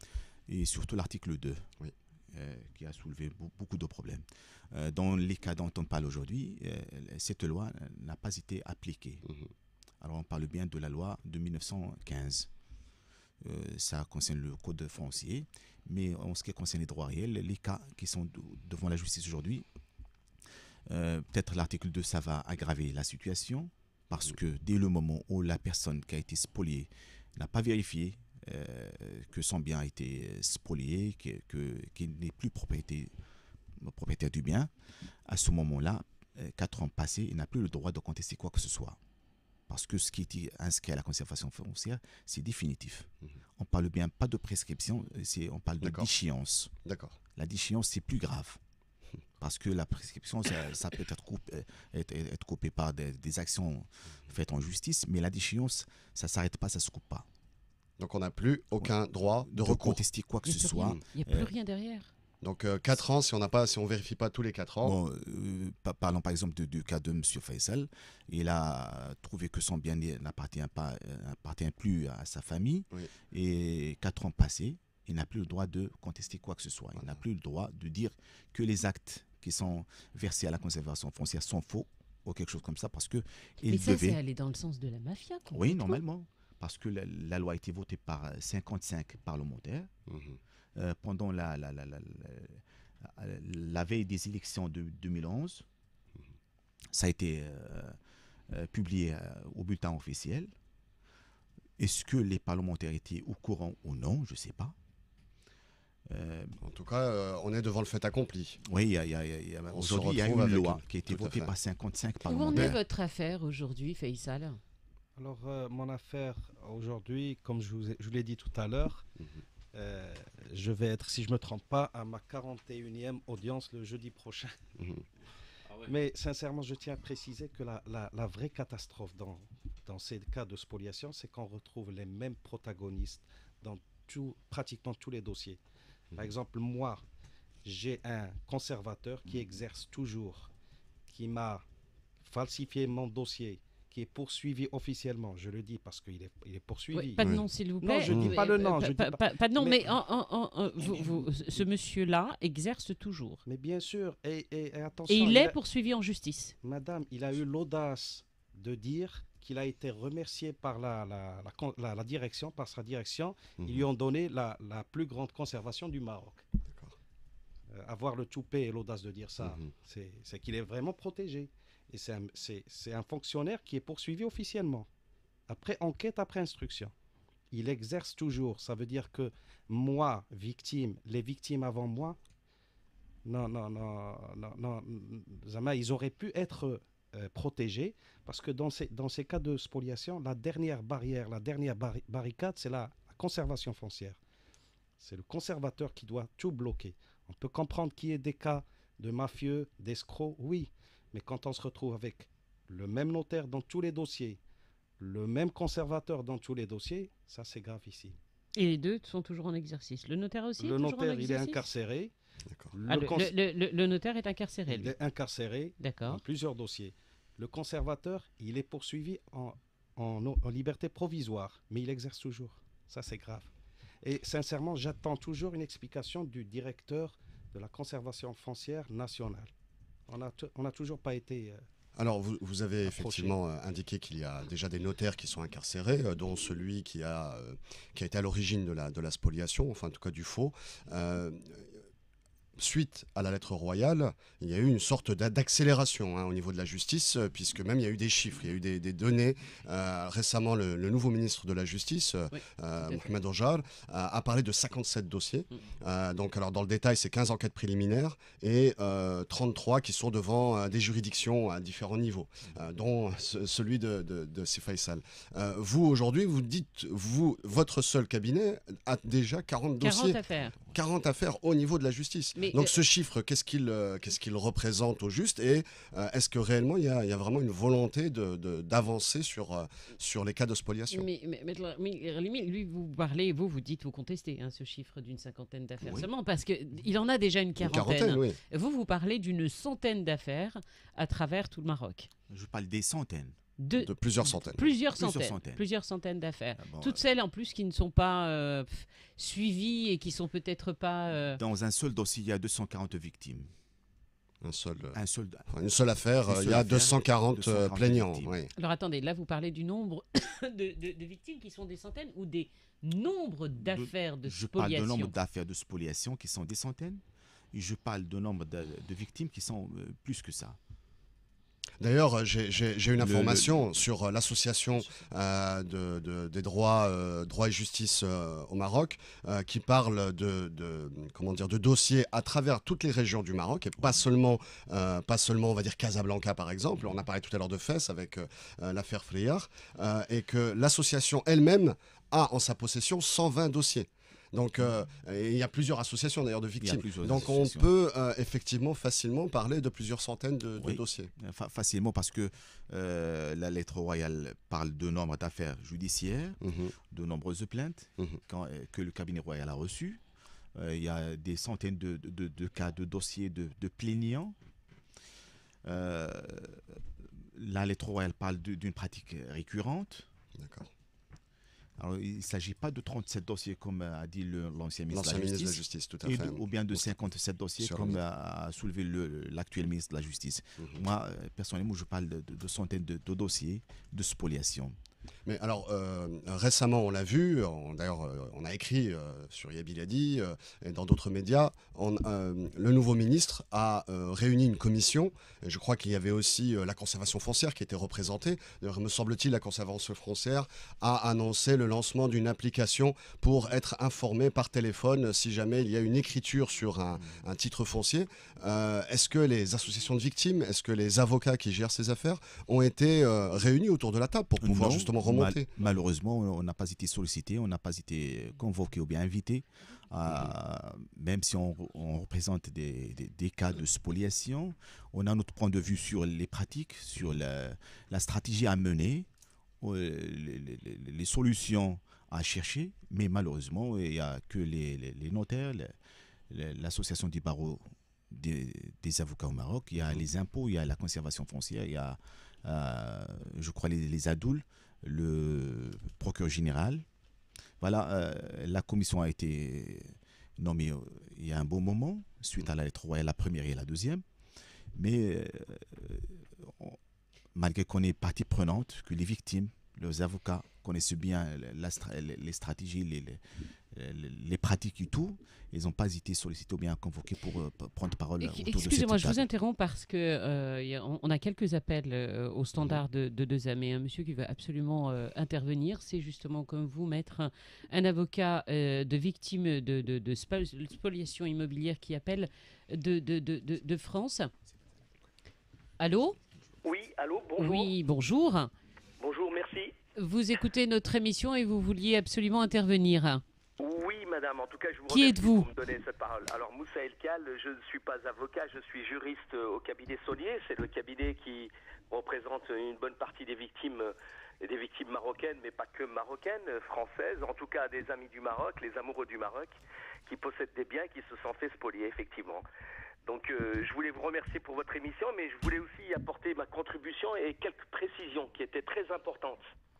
et surtout l'article deux. Oui. Euh, qui a soulevé beaucoup de problèmes. Euh, dans les cas dont on parle aujourd'hui, euh, cette loi n'a pas été appliquée. Mm-hmm. Alors on parle bien de la loi de mille neuf cent quinze. Euh, ça concerne le code foncier, mais en ce qui concerne les droits réels, les cas qui sont de, devant la justice aujourd'hui, euh, peut-être l'article deux, ça va aggraver la situation, parce que dès le moment où la personne qui a été spoliée n'a pas vérifié euh, que son bien a été spolié, que, que, qu'il n'est plus propriété, propriétaire du bien, à ce moment-là, euh, quatre ans passés, il n'a plus le droit de contester quoi que ce soit. Parce que ce qui est inscrit à la conservation foncière, c'est définitif. Mmh. On parle bien pas de prescription, c'est, on parle de D'accord. déchéance. D'accord. La déchéance, c'est plus grave. Parce que la prescription, ça, ça peut être coupé, être, être coupé par des, des actions faites en justice, mais la déchéance, ça ne s'arrête pas, ça ne se coupe pas. Donc on n'a plus aucun droit de, de recours. contester quoi que ce soit. Il n'y a plus euh, rien derrière. Donc euh, quatre ans, si on n'a pas, si on vérifie pas tous les quatre ans. Bon, euh, parlons par exemple du cas de M. Faisal. Il a trouvé que son bien n'appartient pas, n'appartient plus à sa famille. Oui. Et quatre ans passés, il n'a plus le droit de contester quoi que ce soit. Voilà. Il n'a plus le droit de dire que les actes qui sont versés à la conservation foncière sont faux ou quelque chose comme ça, parce que il Mais ça, devait... c'est aller dans le sens de la mafia. Oui, normalement, parce que la, la loi a été votée par cinquante-cinq parlementaires. Mmh. euh, pendant la, la, la, la, la, la veille des élections de deux mille onze. Ça a été euh, euh, publié euh, au bulletin officiel. Est-ce que les parlementaires étaient au courant ou non? Je ne sais pas. Euh, en tout cas, euh, on est devant le fait accompli. Oui, il y a, il y a, il y a, aujourd'hui, il y a une loi une... qui a été votée par cinquante-cinq parlementaires. Où en est votre affaire aujourd'hui, Faisal? Alors, euh, mon affaire aujourd'hui, comme je vous, ai, je vous l'ai dit tout à l'heure, mm-hmm. euh, je vais être, si je ne me trompe pas, à ma quarante et unième audience le jeudi prochain. Mm-hmm. Ah ouais. Mais sincèrement, je tiens à préciser que la, la, la vraie catastrophe dans, dans ces cas de spoliation, c'est qu'on retrouve les mêmes protagonistes dans tout, pratiquement tous les dossiers. Par exemple, moi, j'ai un conservateur qui exerce toujours, qui m'a falsifié mon dossier, qui est poursuivi officiellement. Je le dis parce qu'il est, il est poursuivi. Oui, pas de nom, s'il vous plaît. Non, je ne dis pas le nom. Euh, je pas, dis pas, pas de nom, mais, mais en, en, en, vous, vous, ce monsieur-là exerce toujours. Mais bien sûr, et, et, et attention. Et il, il est a, poursuivi en justice. Madame, il a eu l'audace de dire qu'il a été remercié par la, la, la, la, la direction, par sa direction. Mmh. Ils lui ont donné la, la plus grande conservation du Maroc. Euh, avoir le toupet et l'audace de dire ça, mmh. c'est, c'est qu'il est vraiment protégé. Et c'est un, c'est, c'est un fonctionnaire qui est poursuivi officiellement. Après enquête, après instruction. Il exerce toujours. Ça veut dire que moi, victime, les victimes avant moi, non, non, non, non, non, Zama, ils auraient pu être... Euh, protégés, parce que dans ces, dans ces cas de spoliation, la dernière barrière, la dernière bar- barricade, c'est la, la conservation foncière. C'est le conservateur qui doit tout bloquer. On peut comprendre qu'il y ait des cas de mafieux, d'escrocs, oui, mais quand on se retrouve avec le même notaire dans tous les dossiers, le même conservateur dans tous les dossiers, ça c'est grave ici. Et les deux sont toujours en exercice. Le notaire aussi Le est toujours notaire, en il est incarcéré. Le, ah, le, cons... le, le, le notaire est incarcéré. Il lui. est incarcéré dans plusieurs dossiers. Le conservateur, il est poursuivi en, en, en liberté provisoire, mais il exerce toujours. Ça, c'est grave. Et sincèrement, j'attends toujours une explication du directeur de la conservation foncière nationale. On n'a t- on a toujours pas été... Euh, Alors, vous, vous avez effectivement euh, indiqué qu'il y a déjà des notaires qui sont incarcérés, euh, dont celui qui a, euh, qui a été à l'origine de la, de la spoliation, enfin en tout cas du faux. Euh, Suite à la lettre royale, il y a eu une sorte d'accélération hein, au niveau de la justice, euh, puisque même il y a eu des chiffres, il y a eu des, des données. Euh, récemment, le, le nouveau ministre de la Justice, oui, euh, Mohamed Ojar, a, a parlé de cinquante-sept dossiers. Mm. Euh, donc, alors, dans le détail, c'est quinze enquêtes préliminaires et euh, trente-trois qui sont devant euh, des juridictions à différents niveaux, euh, dont ce, celui de, de, de Sif Faisal. Euh, vous, aujourd'hui, vous dites, vous, votre seul cabinet a déjà quarante dossiers. quarante affaires. quarante affaires au niveau de la justice. Mais Donc euh... ce chiffre, qu'est-ce qu'il, euh, qu'est-ce qu'il représente au juste et euh, est-ce que réellement il y, y a vraiment une volonté de, de, d'avancer sur, euh, sur les cas de spoliation? Mais, mais, mais, mais lui, vous parlez, vous, vous dites, vous contestez hein, ce chiffre d'une cinquantaine d'affaires oui. seulement parce qu'il en a déjà une quarantaine. Une quarantaine oui. Vous, vous parlez d'une centaine d'affaires à travers tout le Maroc. Je parle des centaines. De, de plusieurs centaines. Plusieurs centaines, plusieurs centaines, plusieurs centaines d'affaires. Ah bon, Toutes euh... celles en plus qui ne sont pas euh, suivies et qui sont peut-être pas... Euh... Dans un seul dossier, il y a deux cent quarante victimes. Un seul, un seul, enfin, une seule affaire, une seule il y a affaire, deux cent quarante, deux cent quarante plaignants. Oui. Alors attendez, là vous parlez du nombre de, de, de victimes qui sont des centaines ou des nombres d'affaires de, de je spoliation? Je parle de nombre d'affaires de spoliation qui sont des centaines et je parle de nombre de, de victimes qui sont euh, plus que ça. D'ailleurs, j'ai, j'ai, j'ai une information le, le, sur l'association euh, de, de, des droits, euh, droits et justice euh, au Maroc euh, qui parle de, de, comment dire, de dossiers à travers toutes les régions du Maroc et pas seulement, euh, pas seulement on va dire Casablanca par exemple. On a parlé tout à l'heure de Fès avec euh, l'affaire Friar euh, et que l'association elle-même a en sa possession cent vingt dossiers. Donc, euh, il y a plusieurs associations d'ailleurs de victimes. Donc, on peut euh, effectivement facilement parler de plusieurs centaines de, de oui, dossiers. Fa- facilement parce que euh, la lettre royale parle de nombre d'affaires judiciaires, mm-hmm. de nombreuses plaintes mm-hmm. quand, euh, que le cabinet royal a reçues. Euh, il y a des centaines de, de, de, de cas de dossiers de, de plaignants. Euh, la lettre royale parle de, d'une pratique récurrente. D'accord. Alors, il ne s'agit pas de trente-sept dossiers, comme a dit le, l'ancien ministre, l'ancien de, la ministre de la Justice, tout à et fait. De, ou bien de cinquante-sept dossiers, Sur comme a, a soulevé le, l'actuel ministre de la Justice. Mm-hmm. Moi, personnellement, je parle de, de, de centaines de, de dossiers de spoliation. Mais alors, euh, récemment, on l'a vu, d'ailleurs, euh, on a écrit euh, sur Yabiladi euh, et dans d'autres médias, on, euh, le nouveau ministre a euh, réuni une commission. Et je crois qu'il y avait aussi euh, la conservation foncière qui était représentée. D'ailleurs, me semble-t-il, la conservation foncière a annoncé le lancement d'une application pour être informé par téléphone si jamais il y a une écriture sur un, un titre foncier. Euh, est-ce que les associations de victimes, est-ce que les avocats qui gèrent ces affaires ont été euh, réunis autour de la table pour pouvoir Non, justement remonter? Mal, malheureusement, on n'a pas été sollicité, on n'a pas été convoqué ou bien invité. Euh, mm-hmm. Même si on, on représente des, des, des cas de spoliation, on a notre point de vue sur les pratiques, sur la, la stratégie à mener, les, les, les, les solutions à chercher, mais malheureusement, il n'y a que les, les, les notaires, les, l'association des barreaux des, des avocats au Maroc, il y a les impôts, il y a la conservation foncière, il y a, euh, je crois, les, les adouls, le procureur général. Voilà, euh, la commission a été nommée euh, il y a un bon moment, suite à la lettre royale, la première et la deuxième. Mais euh, on, malgré qu'on est partie prenante, que les victimes, leurs avocats connaissent bien la, la, les stratégies, les, les, les pratiques et tout, ils n'ont pas été sollicités ou bien convoqués pour euh, prendre parole autour de cette table. Excusez-moi, je vous interromps parce que euh, y a, on, on a quelques appels euh, au standard de, de deux A M et un monsieur qui veut absolument euh, intervenir. C'est justement comme vous, maître, un, un avocat euh, de victime de, de, de spoliation immobilière qui appelle de, de, de, de, de France. Allô? Oui, allô, bonjour. Oui, bonjour. Bonjour, merci. Vous écoutez notre émission et vous vouliez absolument intervenir. Oui, madame, en tout cas, je vous Qui remercie êtes-vous pour me donner cette parole. Alors, Moussa Elkal, je ne suis pas avocat, je suis juriste au cabinet Saunier. C'est le cabinet qui représente une bonne partie des victimes, des victimes marocaines, mais pas que marocaines, françaises, en tout cas des amis du Maroc, les amoureux du Maroc, qui possèdent des biens qui se sont fait spolier, effectivement. Donc, euh, je voulais vous remercier pour votre émission, mais je voulais aussi apporter ma contribution et quelques précisions qui étaient très importantes.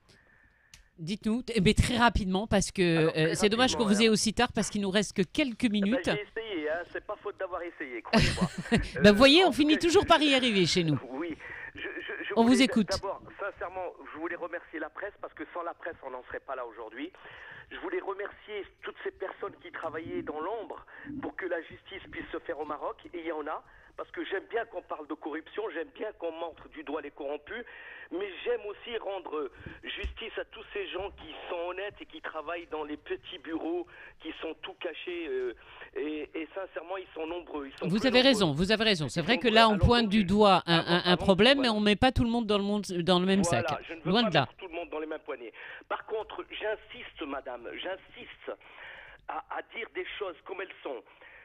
Dites-nous, mais très rapidement, parce que Alors, euh, c'est dommage qu'on vous ait aussi tard, parce qu'il nous reste que quelques minutes. Ben, j'ai essayé, hein, c'est pas faute d'avoir essayé, croyez-moi. euh, ben, vous voyez, on finit toujours je... par y arriver chez nous. Oui, je, je, je on vous écoute. D'abord, sincèrement, je voulais remercier la presse, parce que sans la presse, on n'en serait pas là aujourd'hui. Je voulais remercier toutes ces personnes qui travaillaient dans l'ombre pour que la justice puisse se faire au Maroc, et il y en a. Parce que j'aime bien qu'on parle de corruption, j'aime bien qu'on montre du doigt les corrompus, mais j'aime aussi rendre justice à tous ces gens qui sont honnêtes et qui travaillent dans les petits bureaux, qui sont tout cachés, euh, et, et sincèrement, ils sont nombreux. Ils sont vous avez nombreux. raison, vous avez raison. C'est vrai que là, on pointe du doigt un, un, un problème, mais on ne met pas tout le monde dans le, monde, dans le même voilà, sac. Je ne veux Loin pas de là. mettre tout le monde dans les mêmes poignées. Par contre, j'insiste, madame, j'insiste à, à dire des choses comme elles sont.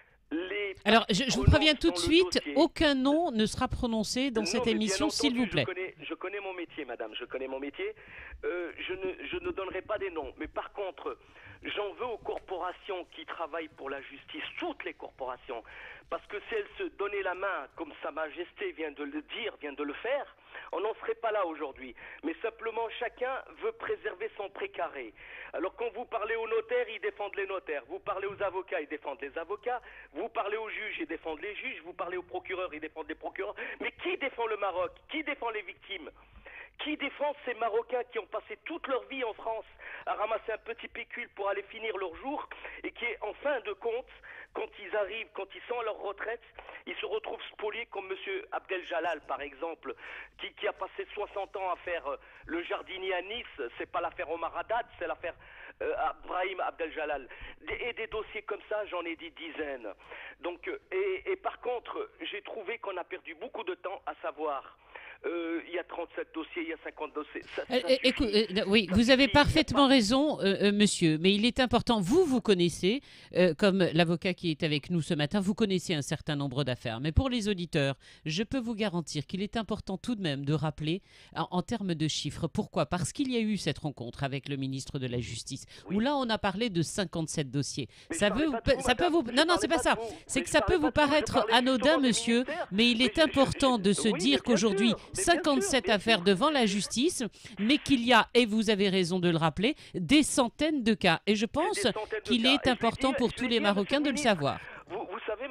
Les Alors, je, je vous préviens tout de suite, dossier. aucun nom ne sera prononcé dans non, cette émission, s'il vous plaît. Je connais, je connais mon métier, madame, je connais mon métier. Euh, je, ne, je ne donnerai pas des noms. Mais par contre, j'en veux aux corporations qui travaillent pour la justice, toutes les corporations. Parce que si elles se donnaient la main, comme Sa Majesté vient de le dire, vient de le faire, on n'en serait pas là aujourd'hui. Mais simplement, chacun veut préserver son précaré. Alors quand vous parlez aux notaires, ils défendent les notaires. Vous parlez aux avocats, ils défendent les avocats. Vous parlez aux juges, ils défendent les juges. Vous parlez aux procureurs, ils défendent les procureurs. Mais qui défend le Maroc? Qui défend les victimes? Qui défend ces Marocains qui ont passé toute leur vie en France à ramasser un petit pécule pour aller finir leur jour et qui, en fin de compte, quand ils arrivent, quand ils sont à leur retraite, ils se retrouvent spoliés comme M. Abdel Jalal, par exemple, qui, qui a passé soixante ans à faire euh, le jardinier à Nice. C'est pas l'affaire Omar Haddad, c'est l'affaire euh, Brahim Abdel Jalal. Et des dossiers comme ça, j'en ai des dizaines. Donc, euh, et, et par contre, j'ai trouvé qu'on a perdu beaucoup de temps à savoir... Euh, il y a trente-sept dossiers, il y a cinquante dossiers. Ça, ça euh, écoute, euh, oui, ça vous suffit, avez parfaitement raison, euh, euh, monsieur, mais il est important, vous, vous connaissez, euh, comme l'avocat qui est avec nous ce matin, vous connaissez un certain nombre d'affaires. Mais pour les auditeurs, je peux vous garantir qu'il est important tout de même de rappeler en, en termes de chiffres. Pourquoi? Parce qu'il y a eu cette rencontre avec le ministre de la Justice, oui. où là, on a parlé de cinquante-sept dossiers. Mais ça veut, vous, vous, ça peut vous... Non, non, c'est pas ça. C'est que ça peut vous paraître anodin, monsieur, mais il est important de se dire qu'aujourd'hui... cinquante-sept sûr, affaires sûr. devant la justice, mais qu'il y a, et vous avez raison de le rappeler, des centaines de cas. Et je pense qu'il est important pour tous les Marocains de le savoir. Vous, vous savez, madame,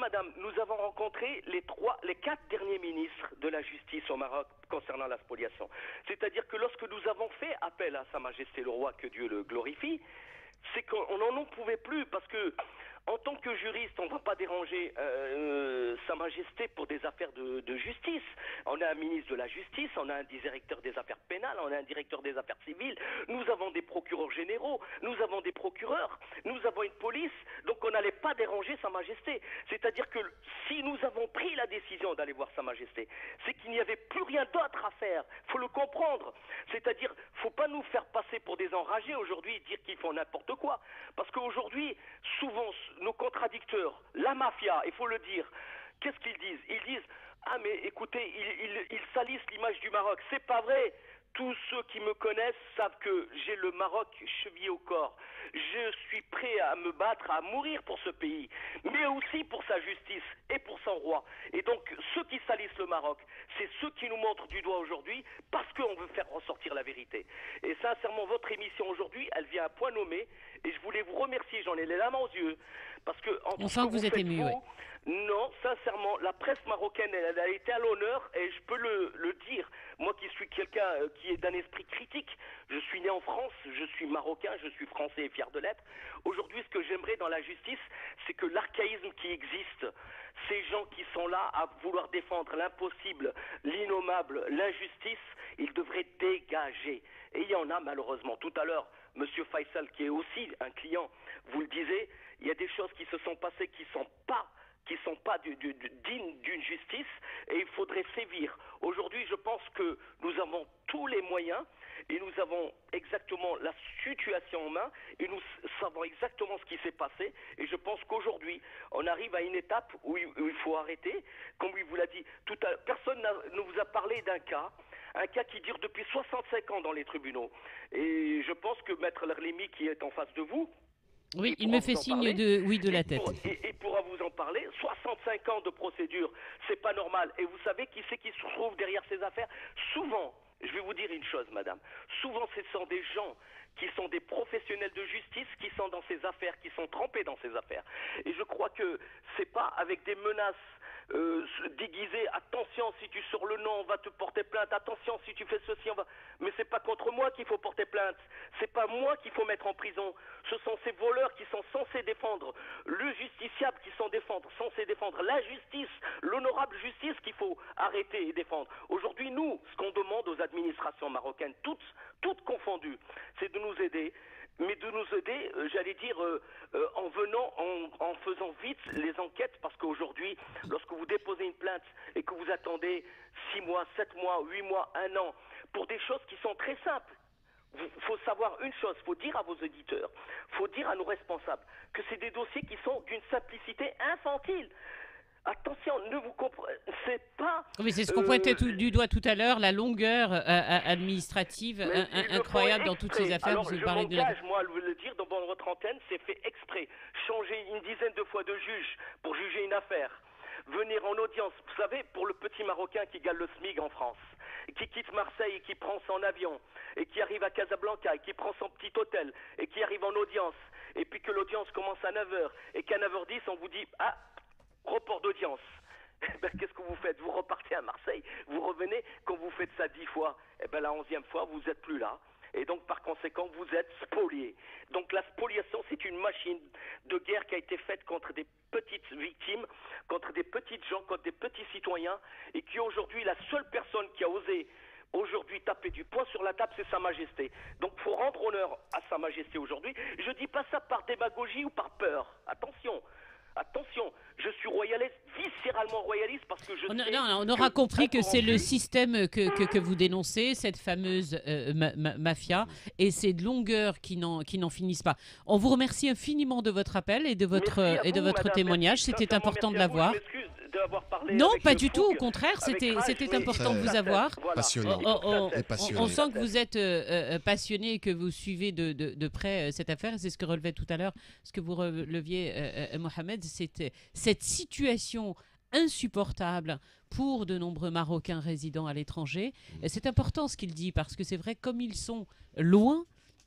madame, nous avons rencontré les trois, les quatre derniers ministres de la justice au Maroc concernant la spoliation. C'est-à-dire que lorsque nous avons fait appel à Sa Majesté le Roi, que Dieu le glorifie, c'est qu'on n'en pouvait plus, parce que en tant que juriste, on ne va pas déranger euh, Sa Majesté pour des affaires de, de justice. On a un ministre de la Justice, on a un directeur des affaires pénales, on a un directeur des affaires civiles, nous avons des procureurs généraux, nous avons des procureurs, nous avons une police, donc on n'allait pas déranger Sa Majesté. C'est-à-dire que si nous avons pris la décision d'aller voir Sa Majesté, c'est qu'il n'y avait plus rien d'autre à faire. Il faut le comprendre. C'est-à-dire, il ne faut pas nous faire passer pour des enragés aujourd'hui et dire qu'ils font n'importe quoi. Parce qu'aujourd'hui, souvent, nos contradicteurs, la mafia, il faut le dire, qu'est-ce qu'ils disent? Ils disent, ah mais écoutez, ils, ils, ils salissent l'image du Maroc. C'est pas vrai. Tous ceux qui me connaissent savent que j'ai le Maroc chevillé au corps. Je suis prêt à me battre, à mourir pour ce pays, mais aussi pour sa justice et pour son roi. Et donc, ceux qui salissent le Maroc, c'est ceux qui nous montrent du doigt aujourd'hui parce qu'on veut faire ressortir la vérité. Et sincèrement, votre émission aujourd'hui, elle vient à point nommé. Et je voulais vous remercier, j'en ai les larmes aux yeux, parce que... En On sent que vous êtes ému, oui. Non, sincèrement, la presse marocaine, elle, elle a été à l'honneur, et je peux le, le dire. Moi qui suis quelqu'un euh, qui est d'un esprit critique, je suis né en France, je suis marocain, je suis français et fier de l'être. Aujourd'hui, ce que j'aimerais dans la justice, c'est que l'archaïsme qui existe, ces gens qui sont là à vouloir défendre l'impossible, l'innommable, l'injustice, ils devraient dégager. Et il y en a malheureusement. Tout à l'heure, Monsieur Faisal, qui est aussi un client, vous le disiez, il y a des choses qui se sont passées qui ne sont pas qui sont pas du, du, du, dignes d'une justice, et il faudrait sévir. Aujourd'hui, je pense que nous avons tous les moyens et nous avons exactement la situation en main et nous savons exactement ce qui s'est passé, et je pense qu'aujourd'hui, on arrive à une étape où il, où il faut arrêter. Comme il vous l'a dit, tout à, personne ne vous a parlé d'un cas, un cas qui dure depuis soixante-cinq ans dans les tribunaux. Et je pense que Maître Lerlimi, qui est en face de vous, oui, il, il me fait signe de, oui, de la tête. Pour, et, et pourra vous en parler. soixante-cinq ans de procédure, c'est pas normal. Et vous savez qui c'est qui se trouve derrière ces affaires? Souvent, je vais vous dire une chose, madame. Souvent, ce sont des gens qui sont des professionnels de justice, qui sont dans ces affaires, qui sont trempés dans ces affaires. Et je crois que c'est pas avec des menaces Euh, déguisé, attention si tu sors le nom on va te porter plainte, attention si tu fais ceci on va... Mais c'est pas contre moi qu'il faut porter plainte, c'est pas moi qu'il faut mettre en prison, ce sont ces voleurs qui sont censés défendre, le justiciable qui sont défendre, censés défendre la justice, l'honorable justice qu'il faut arrêter et défendre. Aujourd'hui, nous, ce qu'on demande aux administrations marocaines, toutes, toutes confondues, c'est de nous aider, mais de nous aider, euh, j'allais dire, euh, euh, en venant, en, en faisant vite les enquêtes, parce qu'aujourd'hui, lorsque vous déposez une plainte et que vous attendez six mois, sept mois, huit mois, un an, pour des choses qui sont très simples, il faut savoir une chose, il faut dire à vos auditeurs, il faut dire à nos responsables, que c'est des dossiers qui sont d'une simplicité infantile. Attention, ne vous comprenez, c'est pas... Oui, c'est ce qu'on euh, pointait tout, du doigt tout à l'heure, la longueur euh, administrative un, incroyable dans toutes ces affaires. Alors, vous je parlez m'engage, de la... moi, à le dire dans votre antenne, c'est fait exprès. Changer une dizaine de fois de juge pour juger une affaire. Venir en audience, vous savez, pour le petit Marocain qui gagne le SMIC en France, qui quitte Marseille et qui prend son avion, et qui arrive à Casablanca, et qui prend son petit hôtel, et qui arrive en audience, et puis que l'audience commence à neuf heures, et qu'à neuf heures dix, on vous dit « Ah, report d'audience ». Ben, qu'est-ce que vous faites? Vous repartez à Marseille, vous revenez, quand vous faites ça dix fois, et ben la onzième fois, vous n'êtes plus là. Et donc, par conséquent, vous êtes spolié. Donc, la spoliation, c'est une machine de guerre qui a été faite contre des petites victimes, contre des petites gens, contre des petits citoyens, et qui aujourd'hui, la seule personne qui a osé aujourd'hui taper du poing sur la table, c'est Sa Majesté. Donc, il faut rendre honneur à Sa Majesté aujourd'hui. Je ne dis pas ça par démagogie ou par peur. Attention. Attention, je suis royaliste, viscéralement royaliste, parce que je on, sais... Non, on aura que compris que c'est le système que, que, que vous dénoncez, cette fameuse euh, ma, ma, mafia, et ces longueurs qui n'en, qui n'en finissent pas. On vous remercie infiniment de votre appel et de votre, vous, et de votre madame, témoignage. C'était important de l'avoir. Parlé non, pas du Fougue, tout, au contraire, c'était, rage, c'était oui, important de vous avoir. Voilà. Passionnant. On, on, Et passionné. on, on sent que vous êtes euh, euh, passionné et que vous suivez de, de, de près euh, cette affaire. C'est ce que relevait tout à l'heure, ce que vous releviez, euh, euh, Mohamed, c'était cette situation insupportable pour de nombreux Marocains résidant à l'étranger. Mmh. C'est important ce qu'il dit, parce que c'est vrai, comme ils sont loin,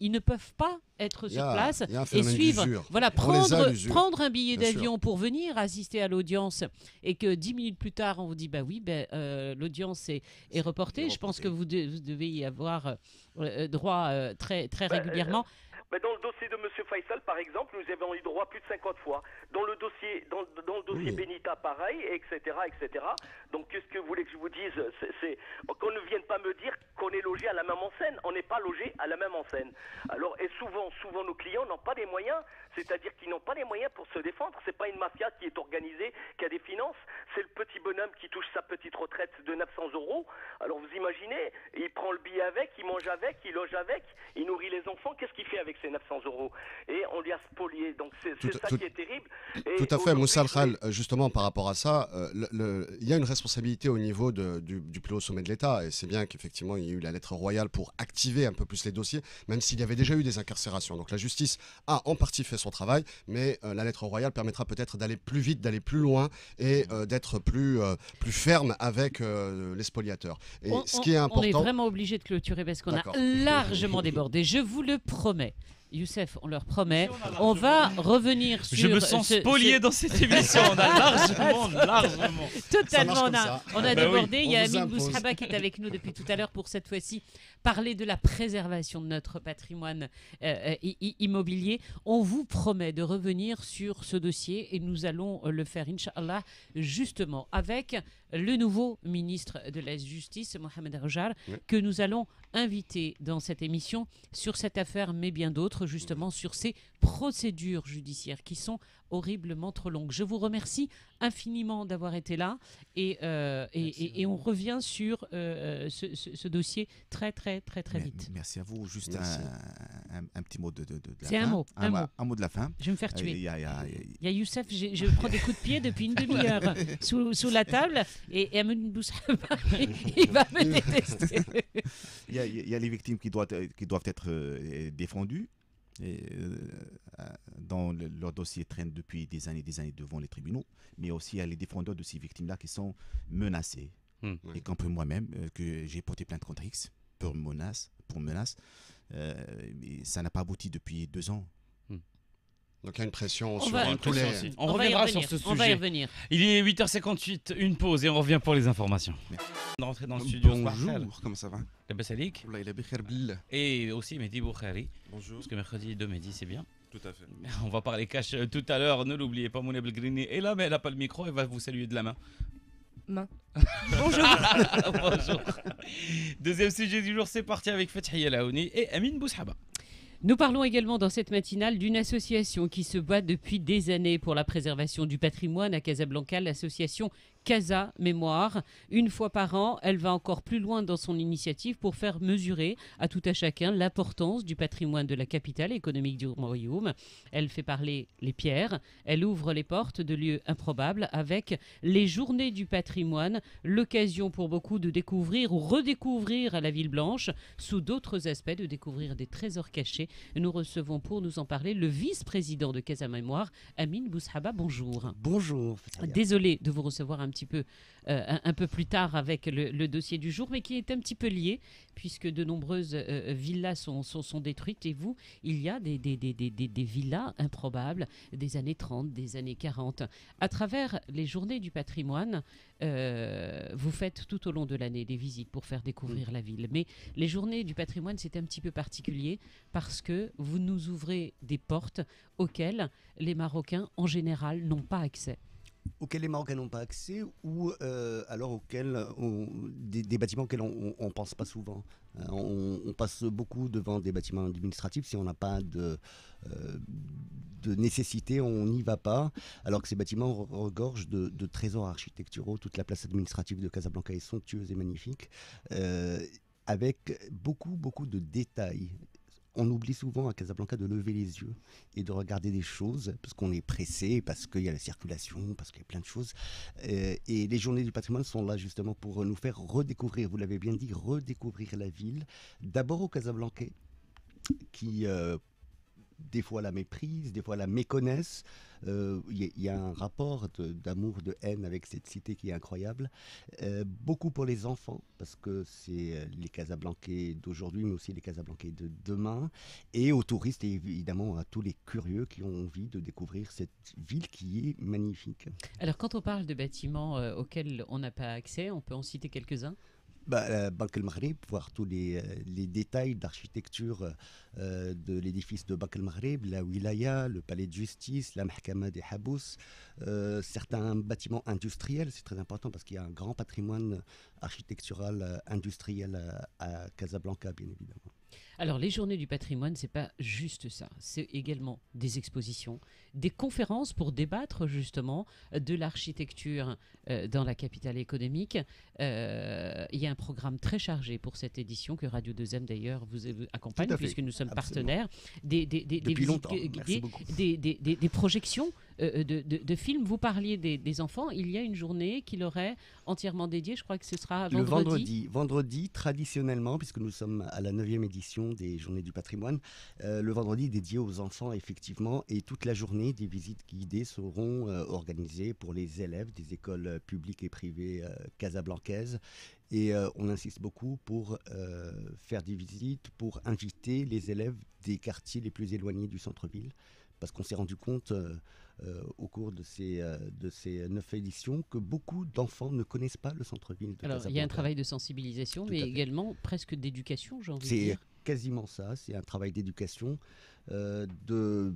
ils ne peuvent pas être Il y sur a- place il y a un et phénomène suivre. d'usure. Voilà, On les a, prendre, l'usure. prendre un billet Bien sûr. d'avion pour venir assister à l'audience et que dix minutes plus tard, on vous dit bah oui, ben, euh, l'audience est, est reportée. Je pense que vous, de- vous devez y avoir euh, euh, droit euh, très, très Bah, régulièrement. Mais dans le dossier de M. Faisal, par exemple, nous avons eu droit plus de cinquante fois. Dans le dossier, dans, dans le dossier Oui. Benita, pareil, et cetera, et cetera. Donc, qu'est-ce que vous voulez que je vous dise? C'est, c'est- qu'on ne vienne pas me dire qu'on est logé à la même enseigne. On n'est pas logé à la même enseigne. Alors, et souvent, souvent, nos clients n'ont pas les moyens. C'est-à-dire qu'ils n'ont pas les moyens pour se défendre. C'est pas une mafia qui est organisée, qui a des finances. C'est le petit bonhomme qui touche sa petite retraite de neuf cents euros. Alors, vous imaginez, il prend le billet avec, il mange avec, il loge avec, il nourrit les enfants. Qu'est-ce qu'il fait avec ces neuf cents euros? Et on lui a spolié. Donc, c'est, c'est Tout- ça tout- qui est terrible. Et Tout à fait, aujourd'hui, Moussa je voulais- Al-Khal, euh, justement par rapport à ça, euh, le- le- il y a une responsabilité au niveau de- du, du plus haut sommet de l'État, et c'est bien qu'effectivement il y ait eu la lettre royale pour activer un peu plus les dossiers, même s'il y avait déjà eu des incarcérations. Donc la justice a en partie fait son travail, mais euh, la lettre royale permettra peut-être d'aller plus vite, d'aller plus loin et euh, d'être plus, euh, plus ferme avec euh, les spoliateurs. Et On, ce qui est on- on est important... vraiment obligé de clôturer parce qu'on a D'accord. largement débordé. Je vous le promets. Youssef, on leur promet. On va revenir sur. Je me sens ce- spolié ce- dans cette émission. On a largement, largement. Totalement, Ça on marche a, comme ça. on a Bah oui, débordé. Il y a on vous Amine impose. Boushaba qui est avec nous depuis tout à l'heure pour cette fois-ci parler de la préservation de notre patrimoine euh, i- i- immobilier. On vous promet de revenir sur ce dossier et nous allons euh, le faire, Inch'Allah, justement avec le nouveau ministre de la Justice, Mohamed Roujar, Oui. que nous allons inviter dans cette émission sur cette affaire, mais bien d'autres, justement sur ces procédures judiciaires qui sont horriblement trop longues. Je vous remercie infiniment d'avoir été là et, euh, et, et- et on revient sur euh, ce, ce- ce dossier très très très très Mais- vite. Merci à vous. Juste Merci. un, un- un petit mot de, de, de- de la C'est un fin. mot, un mot- mot. un mot de la fin. Je vais me faire Euh, tuer. il y a- il y a- Il y a Youssef, j'ai- je prends des coups de pied depuis une demi-heure sous, sous la table et Amin Boushaba, il va me détester. Il y, a, il y a les victimes qui doivent, qui doivent être euh, défendues. Et, euh, euh, dans le- leur dossier traîne depuis des années des années devant les tribunaux, mais aussi il y a les défendeurs de ces victimes-là qui sont menacés. Hmm. Et comme pour moi-même, euh, que j'ai porté plainte contre X pour menace, pour menace euh, mais ça n'a pas abouti depuis deux ans. Donc il y a une pression On sur va- euh, tous les... Aussi. On, va y reviendra sur revenir, ce On va y sujet. revenir. Il est huit heures cinquante-huit, une pause et on revient pour les informations. On est rentré dans le studio. Bonjour, comment ça va? Labas alik. Wallah, il est bikhair billah. Et aussi Mehdi Boukhari. Bonjour. Parce que mercredi deux Mehdi, c'est bien. Tout à fait. On va parler cash euh, tout à l'heure. Ne l'oubliez pas, Mouna Belgrini est là, mais elle n'a pas le micro. Elle va vous saluer de la main. Main. Bonjour. Bonjour. Deuxième sujet du jour, c'est parti avec Fathi El Aouni et Amine Boushaba. Nous parlons également dans cette matinale d'une association qui se bat depuis des années pour la préservation du patrimoine à Casablanca, l'association Casa Mémoire. Une fois par an, elle va encore plus loin dans son initiative pour faire mesurer à tout à chacun l'importance du patrimoine de la capitale économique du royaume. Elle fait parler les pierres, elle ouvre les portes de lieux improbables avec les journées du patrimoine, l'occasion pour beaucoup de découvrir ou redécouvrir la ville blanche, sous d'autres aspects de découvrir des trésors cachés. Nous recevons pour nous en parler le vice-président de Casa Mémoire, Amine Boushaba. Bonjour. Bonjour. Désolé de vous recevoir un petit peu, euh, un, un peu plus tard avec le, le dossier du jour, mais qui est un petit peu lié, puisque de nombreuses euh, villas sont, sont, sont détruites. Et vous, il y a des, des, des, des, des, des villas improbables des années trente, des années quarante. À travers les journées du patrimoine, euh, vous faites tout au long de l'année des visites pour faire découvrir la ville. Mais les journées du patrimoine, c'est un petit peu particulier parce que vous nous ouvrez des portes auxquelles les Marocains, en général, n'ont pas accès. Auxquels les Marocains n'ont pas accès ou euh, alors auxquels on- des, des bâtiments auxquels on ne pense pas souvent. Euh, on, on passe beaucoup devant des bâtiments administratifs si on n'a pas de, euh, de nécessité, on n'y va pas. Alors que ces bâtiments regorgent de, de trésors architecturaux. Toute la place administrative de Casablanca est somptueuse et magnifique, euh, avec beaucoup, beaucoup de détails. On oublie souvent à Casablanca de lever les yeux et de regarder des choses parce qu'on est pressé, parce qu'il y a la circulation, parce qu'il y a plein de choses. Euh, et les journées du patrimoine sont là justement pour nous faire redécouvrir, vous l'avez bien dit, redécouvrir la ville. D'abord aux Casablancais qui euh, des fois la méprisent, des fois la méconnaissent. Euh, Il y, y a un rapport de- d'amour, de, haine avec cette cité qui est incroyable. Euh, beaucoup pour les enfants, parce que c'est euh, les Casablancais d'aujourd'hui, mais aussi les Casablancais de demain. Et aux touristes, et évidemment à tous les curieux qui ont envie de découvrir cette ville qui est magnifique. Alors, quand on parle de bâtiments euh, auxquels on n'a pas accès, on peut en citer quelques-uns. Bah, euh, Banque El Maghreb, voir tous les, euh, les détails d'architecture euh, de l'édifice de Banque El Maghreb, la Wilaya, le palais de justice, la Mahkama des Habous, euh, certains bâtiments industriels, c'est très important parce qu'il y a un grand patrimoine architectural euh, industriel à, à Casablanca, bien évidemment. Alors, les journées du patrimoine, c'est pas juste ça. C'est également des expositions, des conférences pour débattre justement de l'architecture euh, dans la capitale économique. Euh, il y a un programme très chargé pour cette édition que Radio deux M d'ailleurs vous, vous accompagne Tout à fait. puisque nous sommes Absolument. partenaires. Des, des, des, des Depuis visites longtemps, gu- merci guidées, beaucoup. des, des, des- des projections euh, de, de- de films. Vous parliez des, des enfants. Il y a une journée qui leur est entièrement dédiée. Je crois que ce sera Le vendredi. vendredi, vendredi, traditionnellement, puisque nous sommes à la neuvième édition des Journées du patrimoine, euh, le vendredi dédié aux enfants, effectivement, et toute la journée, des visites guidées seront euh, organisées pour les élèves des écoles euh, publiques et privées euh, casablancaises. Et euh, on insiste beaucoup pour euh, faire des visites, pour inviter les élèves des quartiers les plus éloignés du centre-ville, parce qu'on s'est rendu compte euh, euh, au cours de ces, euh, de ces neuf éditions que beaucoup d'enfants ne connaissent pas le centre-ville de Alors, il y a un Casablanca. travail de sensibilisation, Tout mais à fait. également presque d'éducation, j'ai envie de C'est dire. quasiment ça, c'est un travail d'éducation, euh, de,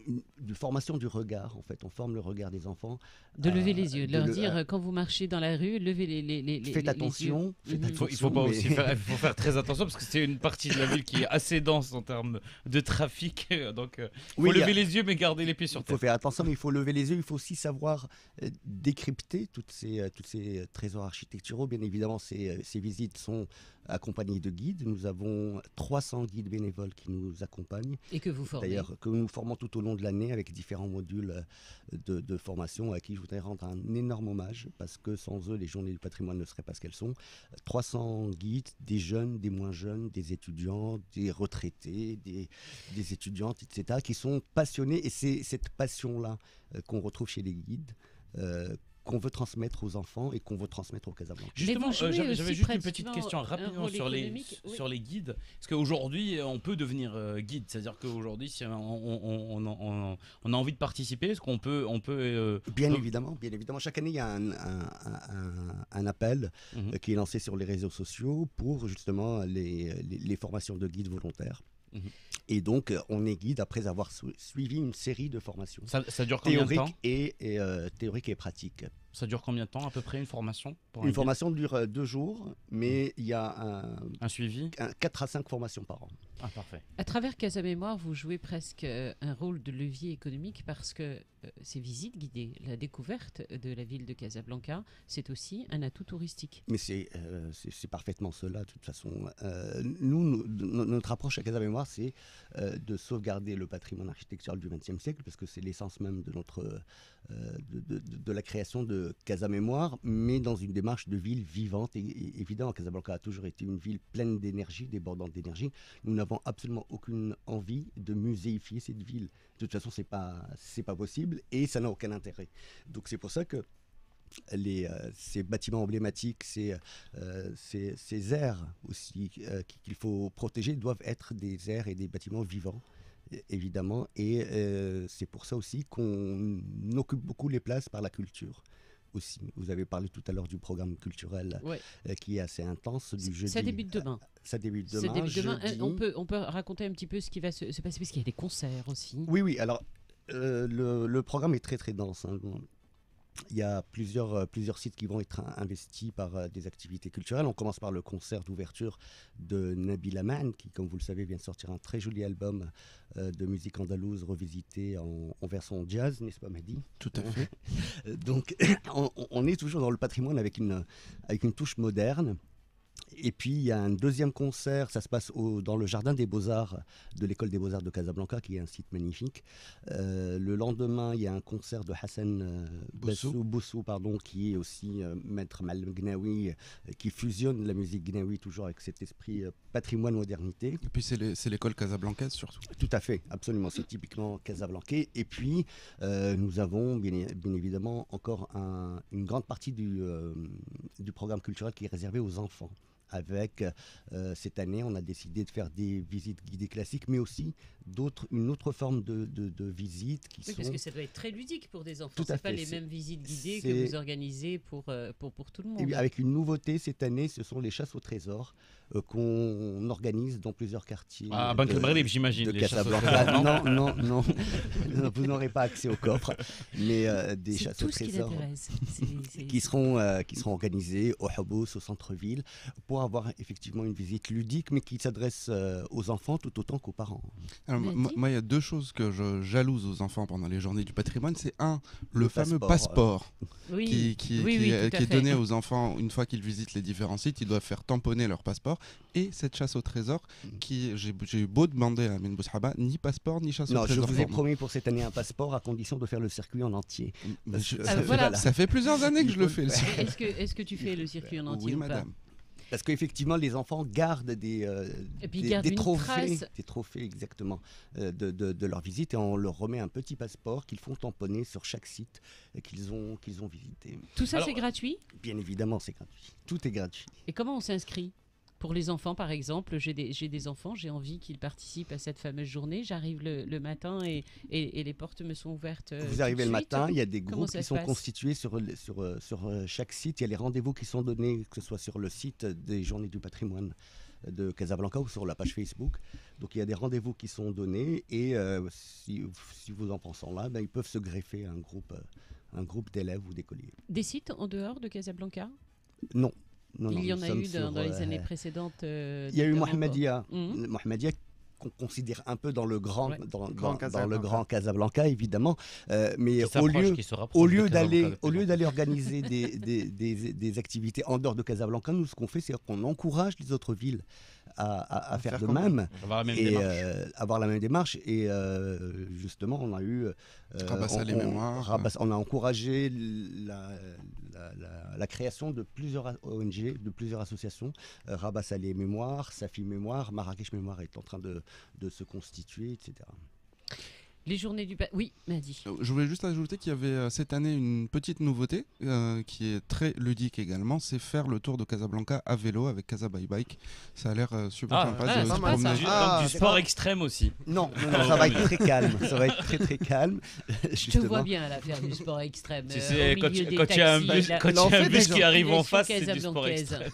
de formation du regard, en fait. On forme le regard des enfants. De à- lever les yeux, de leur le- dire à- euh, quand vous marchez dans la rue, levez les, les, les, les- Faites les attention, yeux. faites Mhm. Il faut, il faut pas mais- aussi faire, il faut faire très attention parce que c'est une partie de la ville qui est assez dense en termes de trafic. Donc, il faut Oui, il y a- lever les yeux mais garder les pieds sur Il faut terre. faire attention, mais il faut lever les yeux. Il faut aussi savoir euh, décrypter toutes ces, euh, toutes ces euh, trésors architecturaux. Bien évidemment, ces, euh, ces visites sont accompagnées de guides. Nous avons trois cents guides bénévoles qui nous accompagnent. Et que vous formez. D'ailleurs, que nous formons tout au long de l'année avec différents modules euh, de, de formation à qui je voudrais rendre un énorme hommage parce que sans eux, les journées du patrimoine ne seraient pas ce qu'elles sont. trois cents guides, des jeunes, des moins jeunes, des étudiants, des retraités, des, des étudiantes, et cetera, qui sont passionnés. Et c'est cette passion-là euh, qu'on retrouve chez les guides. euh, qu'on veut transmettre aux enfants et qu'on veut transmettre aux Casablanca. Justement, vous jouez euh, j'avais aussi j'avais juste une pratiquement petite question un rapidement rôle sur les, économique, oui. sur les guides. Parce qu'aujourd'hui, euh, on peut devenir euh, guide. C'est-à-dire qu'aujourd'hui, si on, on- on- on- on a envie de participer, est-ce qu'on peut... On peut euh, Bien on- évidemment, bien évidemment. Chaque année, il y a un, un- un- un appel Mhm. euh, qui est lancé sur les réseaux sociaux pour justement les, les- les formations de guides volontaires. Mhm. Et donc, euh, on est guide après avoir su- suivi une série de formations Ça, ça dure combien de temps théoriques et, et, euh, théoriques et pratiques. Ça dure combien de temps à peu près une formation pour un Une guide formation dure euh, deux jours, mais il y a un, Un suivi un quatre à cinq formations par an. Ah, parfait. À travers Casa Mémoire, vous jouez presque euh, un rôle de levier économique parce que euh, ces visites guidées, la découverte de la ville de Casablanca, c'est aussi un atout touristique. Mais c'est euh, c'est- c'est parfaitement cela, de toute façon. Euh, nous, nous- no- notre approche à Casa Mémoire, c'est euh, de sauvegarder le patrimoine architectural du vingtième siècle, parce que c'est l'essence même de, notre, euh, de, de- de- de la création de Casa Mémoire, mais dans une démarche de ville vivante. Et, et évidemment, Casablanca a toujours été une ville pleine d'énergie, débordante d'énergie. Nous n'avons absolument aucune envie de muséifier cette ville. De toute façon, ce n'est pas, c'est pas possible et ça n'a aucun intérêt. Donc c'est pour ça que les, euh, ces bâtiments emblématiques, ces, euh, ces, ces aires aussi euh, qu'il faut protéger doivent être des aires et des bâtiments vivants, é- évidemment. Et euh, c'est pour ça aussi qu'on occupe beaucoup les places par la culture. Aussi. Vous avez parlé tout à l'heure du programme culturel Ouais. euh, qui est assez intense du jeudi. Ça débute demain. Ça débute Ça demain. débute demain. jeudi. Euh, On, peut, on peut raconter un petit peu ce qui va se, se passer parce qu'il y a des concerts aussi. Oui, oui. Alors, euh, le, le programme est très, très dense. hein. Bon, il y a plusieurs, euh, plusieurs sites qui vont être in- investis par euh, des activités culturelles. On commence par le concert d'ouverture de Nabil Aman, qui, comme vous le savez, vient de sortir un très joli album euh, de musique andalouse revisité en, en version jazz, n'est-ce pas, Mehdi? Tout à fait. Donc, on, on est toujours dans le patrimoine avec une, avec une touche moderne. Et puis il y a un deuxième concert, ça se passe au, dans le jardin des Beaux-Arts de l'école des Beaux-Arts de Casablanca, qui est un site magnifique. Euh, le lendemain, il y a un concert de Hassan euh, Boussou. Boussou, Boussou, pardon, qui est aussi euh, maître Malem Gnawi, euh, qui fusionne la musique Gnawi toujours avec cet esprit euh, patrimoine-modernité. Et puis c'est les- c'est l'école casablancaise surtout. Tout à fait, absolument, c'est typiquement casablancais. Et puis, euh, nous avons bien, bien évidemment encore un- une grande partie du, euh, du programme culturel qui est réservé aux enfants. Avec, euh, cette année, on a décidé de faire des visites guidées classiques, mais aussi d'autres, une autre forme de, de, de visites qui Oui, sont... parce que ça doit être très ludique pour des enfants. Tout à C'est pas fait, les c'est- mêmes visites guidées que c'est- vous organisez pour, euh, pour, pour tout le Et monde. avec une nouveauté cette année, ce sont les chasses au trésor euh, qu'on organise dans plusieurs quartiers. Ah, Bank el Maghrib, j'imagine, De les chasses au Casablanca. trésor, non, non, non. Non, vous n'aurez pas accès au coffre, mais euh, des C'est chasses tout au ce qui trésor l'intéresse. C'est- c'est- qui seront, euh, qui seront organisées au Habous, au centre-ville, pour avoir effectivement une visite ludique, mais qui s'adresse euh, aux enfants tout autant qu'aux parents. Alors, Mais moi, dis- moi, il y a deux choses que je jalouse aux enfants pendant les journées du patrimoine. C'est un, le, Le fameux passeport, passeport Oui, qui, qui- oui, qui oui, est, tout à qui est fait. donné aux enfants une fois qu'ils visitent les différents sites. Ils doivent faire tamponner leur passeport. Et cette chasse au trésor, qui j'ai j'ai eu beau demander à Amin Boushaba, ni passeport ni chasse Non, au je trésor. vous ai pour moi. promis pour cette année un passeport à condition de faire le circuit en entier. Mais Parce je- que- Ah, voilà. Ça fait plusieurs années que je le fais. le circuit. Est-ce que, est-ce que tu fais le circuit en entier Oui, ou pas madame. Parce qu'effectivement, les enfants gardent des, euh, Et puis ils des, gardent des une trophées, trace. des trophées exactement euh, de, de- de leur visite, et on leur remet un petit passeport qu'ils font tamponner sur chaque site euh, qu'ils ont, qu'ils ont visité. Tout ça, Alors- c'est gratuit. Bien évidemment, c'est gratuit. Tout est gratuit. Et comment on s'inscrit? Pour les enfants, par exemple, j'ai des, j'ai des enfants, j'ai envie qu'ils participent à cette fameuse journée. J'arrive le, le matin et, et, et les portes me sont ouvertes. euh, Vous tout arrivez de le suite. matin, il y a des Comment groupes ça qui se sont passe constitués sur, le- sur, euh, sur euh, chaque site. Il y a les rendez-vous qui sont donnés, que ce soit sur le site des Journées du patrimoine de Casablanca ou sur la page Facebook. Donc il y a des rendez-vous qui sont donnés, et euh, si, si vos enfants sont là, ben, ils peuvent se greffer à un groupe, euh, un groupe d'élèves ou d'écoliers. Des sites en dehors de Casablanca? Non. Non, Il non, y en nous a sommes eu dans, sur, dans les euh, années précédentes. euh, Il y a eu notamment Mohammedia. pas. Mhm. Mohammedia qu'on considère un peu dans le grand, Ouais. dans, Grand dans- dans Casablanca. le grand Casablanca, évidemment. Euh, mais Qui au s'approche, lieu, qui se au rapproche de lieu Casablanca d'aller, de plus au lieu en d'aller organiser des, des, des- des activités en dehors de Casablanca, nous, ce qu'on fait, c'est qu'on encourage les autres villes à, à- à À faire, faire de comme nous. même. Avoir la même Et démarche. euh, avoir la même démarche. Et euh, justement, on a eu. euh, Rabassa on, les on- mémoires. rabasse- on a encouragé la, la- la- la création de plusieurs O N G, de plusieurs associations. Euh, Rabassa les mémoires, Safi Mémoire, Marrakech Mémoire est en train de, de se constituer, et cetera. Les journées du... pa- Oui, Mehdi. Euh, Je voulais juste ajouter qu'il y avait euh, cette année une petite nouveauté euh, qui est très ludique également, c'est faire le tour de Casablanca à vélo avec Casa Bike Bike. Ça a l'air euh, super Ah, sympa ah, de c'est se pas promener. ça. Du- Ah, donc du c'est sport pas- extrême aussi. Non, non, non, ça va être très calme. Ça va être très très calme. Je te justement. vois bien là faire du sport extrême. Tu euh, sais, au quand milieu tu- des quand il y a un taxis, bus, la- quand il y a en un fait bus déjà. qui arrive en population face, c'est du sport casablancaise. extrême.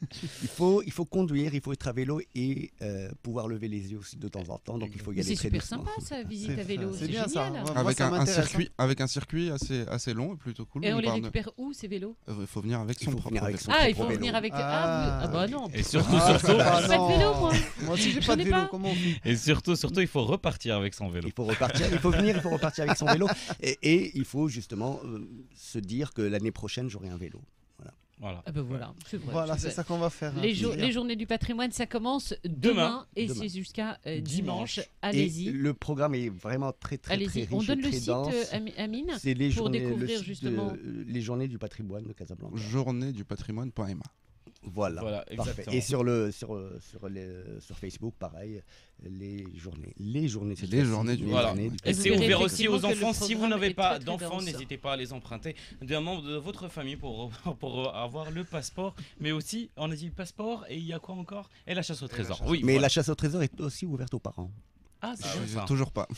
Il faut, il faut conduire, il faut être à vélo et euh, pouvoir lever les yeux aussi de temps en temps. Donc il faut y Mais aller C'est très super doucement. sympa ça, visite C'est- à vélo. c'est C'est bien, ça. génial. Ouais. Moi, Avec ça un, un m'intéresse, circuit, avec un circuit assez, assez long et plutôt cool. Et on les parle de- récupère où ces vélos? Euh, Il faut venir avec Il son faut propre venir avec vélo. son Ah, il propre faut vélo. venir avec. Ah, Ah. vous- ah bah non. Et surtout, Ah, surtout, bah J'ai pas de non. vélo, moi. Moi aussi, j'ai J'en pas de ai vélo. pas. Comment on fait et surtout, surtout, il faut repartir avec son vélo. Il faut repartir, il faut venir, il faut repartir avec son vélo. Et, et il faut justement euh, se dire que l'année prochaine, j'aurai un vélo. Voilà. Ah bah voilà, c'est vrai. Voilà, c'est c'est vrai. ça qu'on va faire. hein. Les, jo- Plaisir. les journées du patrimoine, ça commence demain, Demain. et Demain. c'est jusqu'à euh, Dimanche. dimanche. Et Allez-y. le programme est vraiment très très, très Allez-y. riche On donne et le très site, dense. euh, Ami- Amine. C'est les pour journées, le découvrir site de- justement. euh, les journées du patrimoine de Casablanca. Journée du patrimoine.ma. Voilà. Voilà, Parfait. exactement. Et sur le sur euh, sur les sur Facebook, pareil, les journées, les journées, cette Les fois-ci, journées du Voilà. journées du Et Et vous c'est verrez ouvert aussi effectivement aux que le enfants. Si vous programme n'avez est pas très, très d'enfants, dense. n'hésitez pas à les emprunter d'un membre de votre famille pour, pour avoir le passeport. Mais aussi, on a dit le passeport et il y a quoi encore? Et la chasse au trésor. chasse au Oui, Mais voilà. la chasse au trésor est aussi ouverte aux parents. Ah, c'est Ah, bien oui, ça. toujours pas.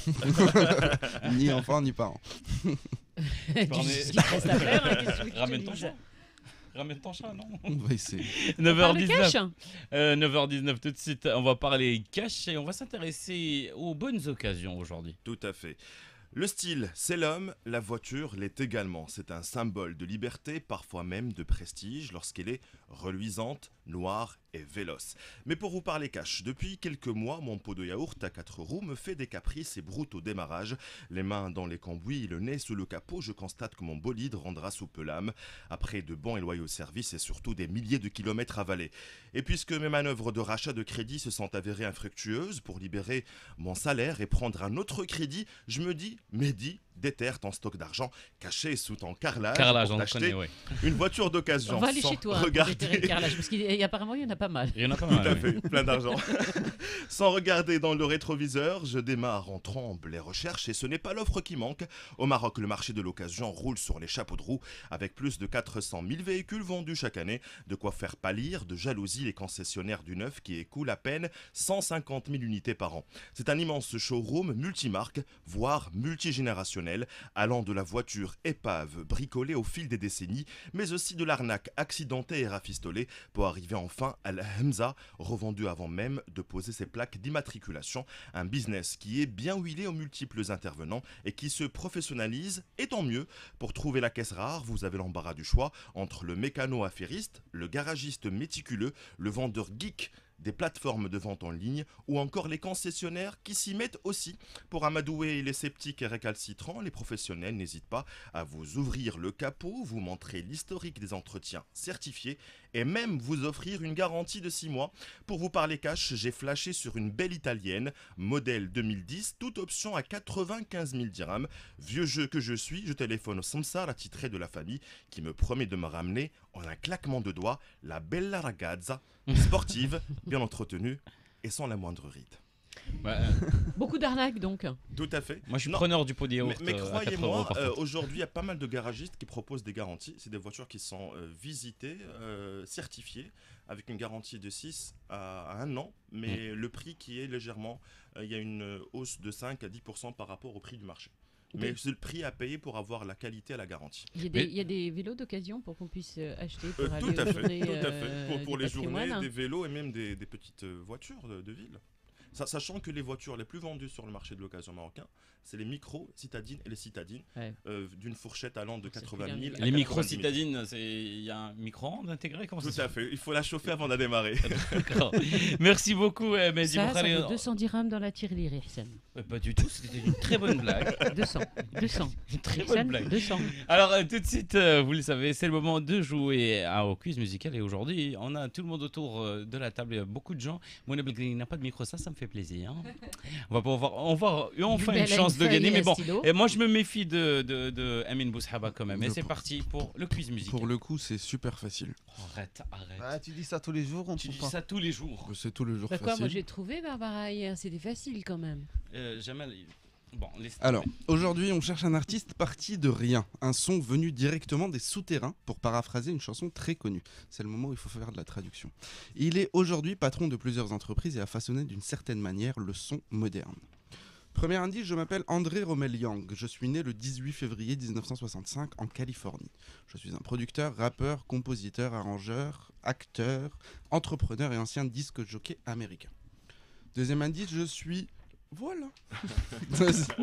Ni enfants ni parents. Du- Pardon. ce qui te reste à faire, hein, qu'est-ce que tu veux que je te Ramène ton dise chat. Ramène ton chat, non? On va essayer. neuf Par heures le dix-neuf. cash. Euh, neuf heures dix-neuf tout de suite, on va parler cash et on va s'intéresser aux bonnes occasions aujourd'hui. Tout à fait. Le style, c'est l'homme, la voiture l'est également. C'est un symbole de liberté, parfois même de prestige, lorsqu'elle est reluisante, noire et véloce. Mais pour vous parler cash, depuis quelques mois, mon pot de yaourt à quatre roues me fait des caprices et broute au démarrage. Les mains dans les cambouis, le nez sous le capot, je constate que mon bolide rendra sous peu l'âme, après de bons et loyaux services et surtout des milliers de kilomètres avalés. Et puisque mes manœuvres de rachat de crédit se sont avérées infructueuses pour libérer mon salaire et prendre un autre crédit, je me dis, Mehdi, déterre ton stock d'argent caché sous ton carrelage, Carrelage, pour on t'acheter connaît, ouais. une voiture d'occasion. On va aller sans chez toi hein, pour regarder... déterrer le carrelage, parce qu'apparemment il y en a pas mal. Il y en a pas Tout mal. à oui. fait, plein d'argent. Sans regarder dans le rétroviseur, je démarre en trombe les recherches et ce n'est pas l'offre qui manque. Au Maroc, le marché de l'occasion roule sur les chapeaux de roue avec plus de quatre cent mille véhicules vendus chaque année. De quoi faire pâlir de jalousie les concessionnaires du neuf qui écoulent à peine cent cinquante mille unités par an. C'est un immense showroom multimarque, voire multigénérationnel, allant de la voiture épave bricolée au fil des décennies, mais aussi de l'arnaque accidentée et rafistolée pour arriver enfin à la Hamza, revendue avant même de poser ses plaques d'immatriculation. Un business qui est bien huilé aux multiples intervenants et qui se professionnalise, et tant mieux. Pour trouver la caisse rare, vous avez l'embarras du choix entre le mécano-affairiste, le garagiste méticuleux, le vendeur geek des plateformes de vente en ligne ou encore les concessionnaires qui s'y mettent aussi. Pour amadouer les sceptiques et récalcitrants, les professionnels n'hésitent pas à vous ouvrir le capot, vous montrer l'historique des entretiens certifiés et même vous offrir une garantie de six mois. Pour vous parler cash, j'ai flashé sur une belle italienne, modèle deux mille dix, toute option à quatre-vingt-quinze mille dirhams. Vieux jeu que je suis, je téléphone au Samsar attitré de la famille qui me promet de me ramener en un claquement de doigts la bella ragazza, sportive, bien entretenue et sans la moindre ride. Bah, euh, Beaucoup d'arnaques donc. Tout à fait. moi, je suis Non, preneur du pot de yaourt. Mais, mais euh, à quatre euros, croyez-moi, par euh, contre. aujourd'hui, il y a pas mal de garagistes qui proposent des garanties. C'est des voitures qui sont euh, visitées, euh, certifiées, avec une garantie de six à un an, mais le prix qui est légèrement, euh, il y a une euh, hausse de cinq à dix pour cent par rapport au prix du marché. Mais c'est le prix à payer pour avoir la qualité à la garantie. Il y a des, Mais- il y a des vélos d'occasion pour qu'on puisse euh, acheter pour Euh, aller tout aux à fait, journées, tout à fait. euh, Pour, pour du les patrimoine. journées, des vélos et même des, des petites euh, voitures de, de ville. Sa- Sachant que les voitures les plus vendues sur le marché de l'occasion marocain, c'est les micros citadines et les citadines, Ouais. euh, d'une fourchette allant de C'est quatre-vingt plus mille d'un à Les quatre-vingt-dix micros mille. citadines, c'est- il y a un micro-ondes intégré comment Tout ça à fait, il faut la chauffer avant de démarrer. D'accord. Merci beaucoup, euh, Mehdi Ça, ça Boukhari. vaut deux cents dirhams dans la tirelire, Ihsan. Euh, Pas du tout, c'était une très bonne blague. deux cents. deux cents. Une très bonne Ihsan, blague. deux cents. Alors euh, tout de suite, euh, vous le savez, c'est le moment de jouer à, au quiz musical. Et aujourd'hui, on a tout le monde autour euh, de la table. Il y a beaucoup de gens. Mouna Belgrine n'a pas de micro, ça, ça me fait plaisir. On va pouvoir, on va avoir enfin Mais une elle a chance une de feuille gagner. et Mais un bon, stylo. et moi je me méfie de, de, de Amin Boushaba quand même. Et Le c'est pour- parti pour le quiz musical. Pour le coup, c'est super facile. Oh, arrête, arrête. Ah, tu dis ça tous les jours, on tu trouve dis pas. ça tous les jours. C'est tous les jours Bah quoi, moi facile. j'ai trouvé Barbara hier, c'était facile quand même. Euh, Jamal, il- bon, laisse Alors, aujourd'hui, on cherche un artiste parti de rien, un son venu directement des souterrains, pour paraphraser une chanson très connue. C'est le moment où il faut faire de la traduction. Il est aujourd'hui patron de plusieurs entreprises et a façonné d'une certaine manière le son moderne. Premier indice, je m'appelle André Rommel Young. Je suis né le dix-huit février mille neuf cent soixante-cinq en Californie. Je suis un producteur, rappeur, compositeur, arrangeur, acteur, entrepreneur et ancien disque jockey américain. Deuxième indice, je suis... Voilà. Non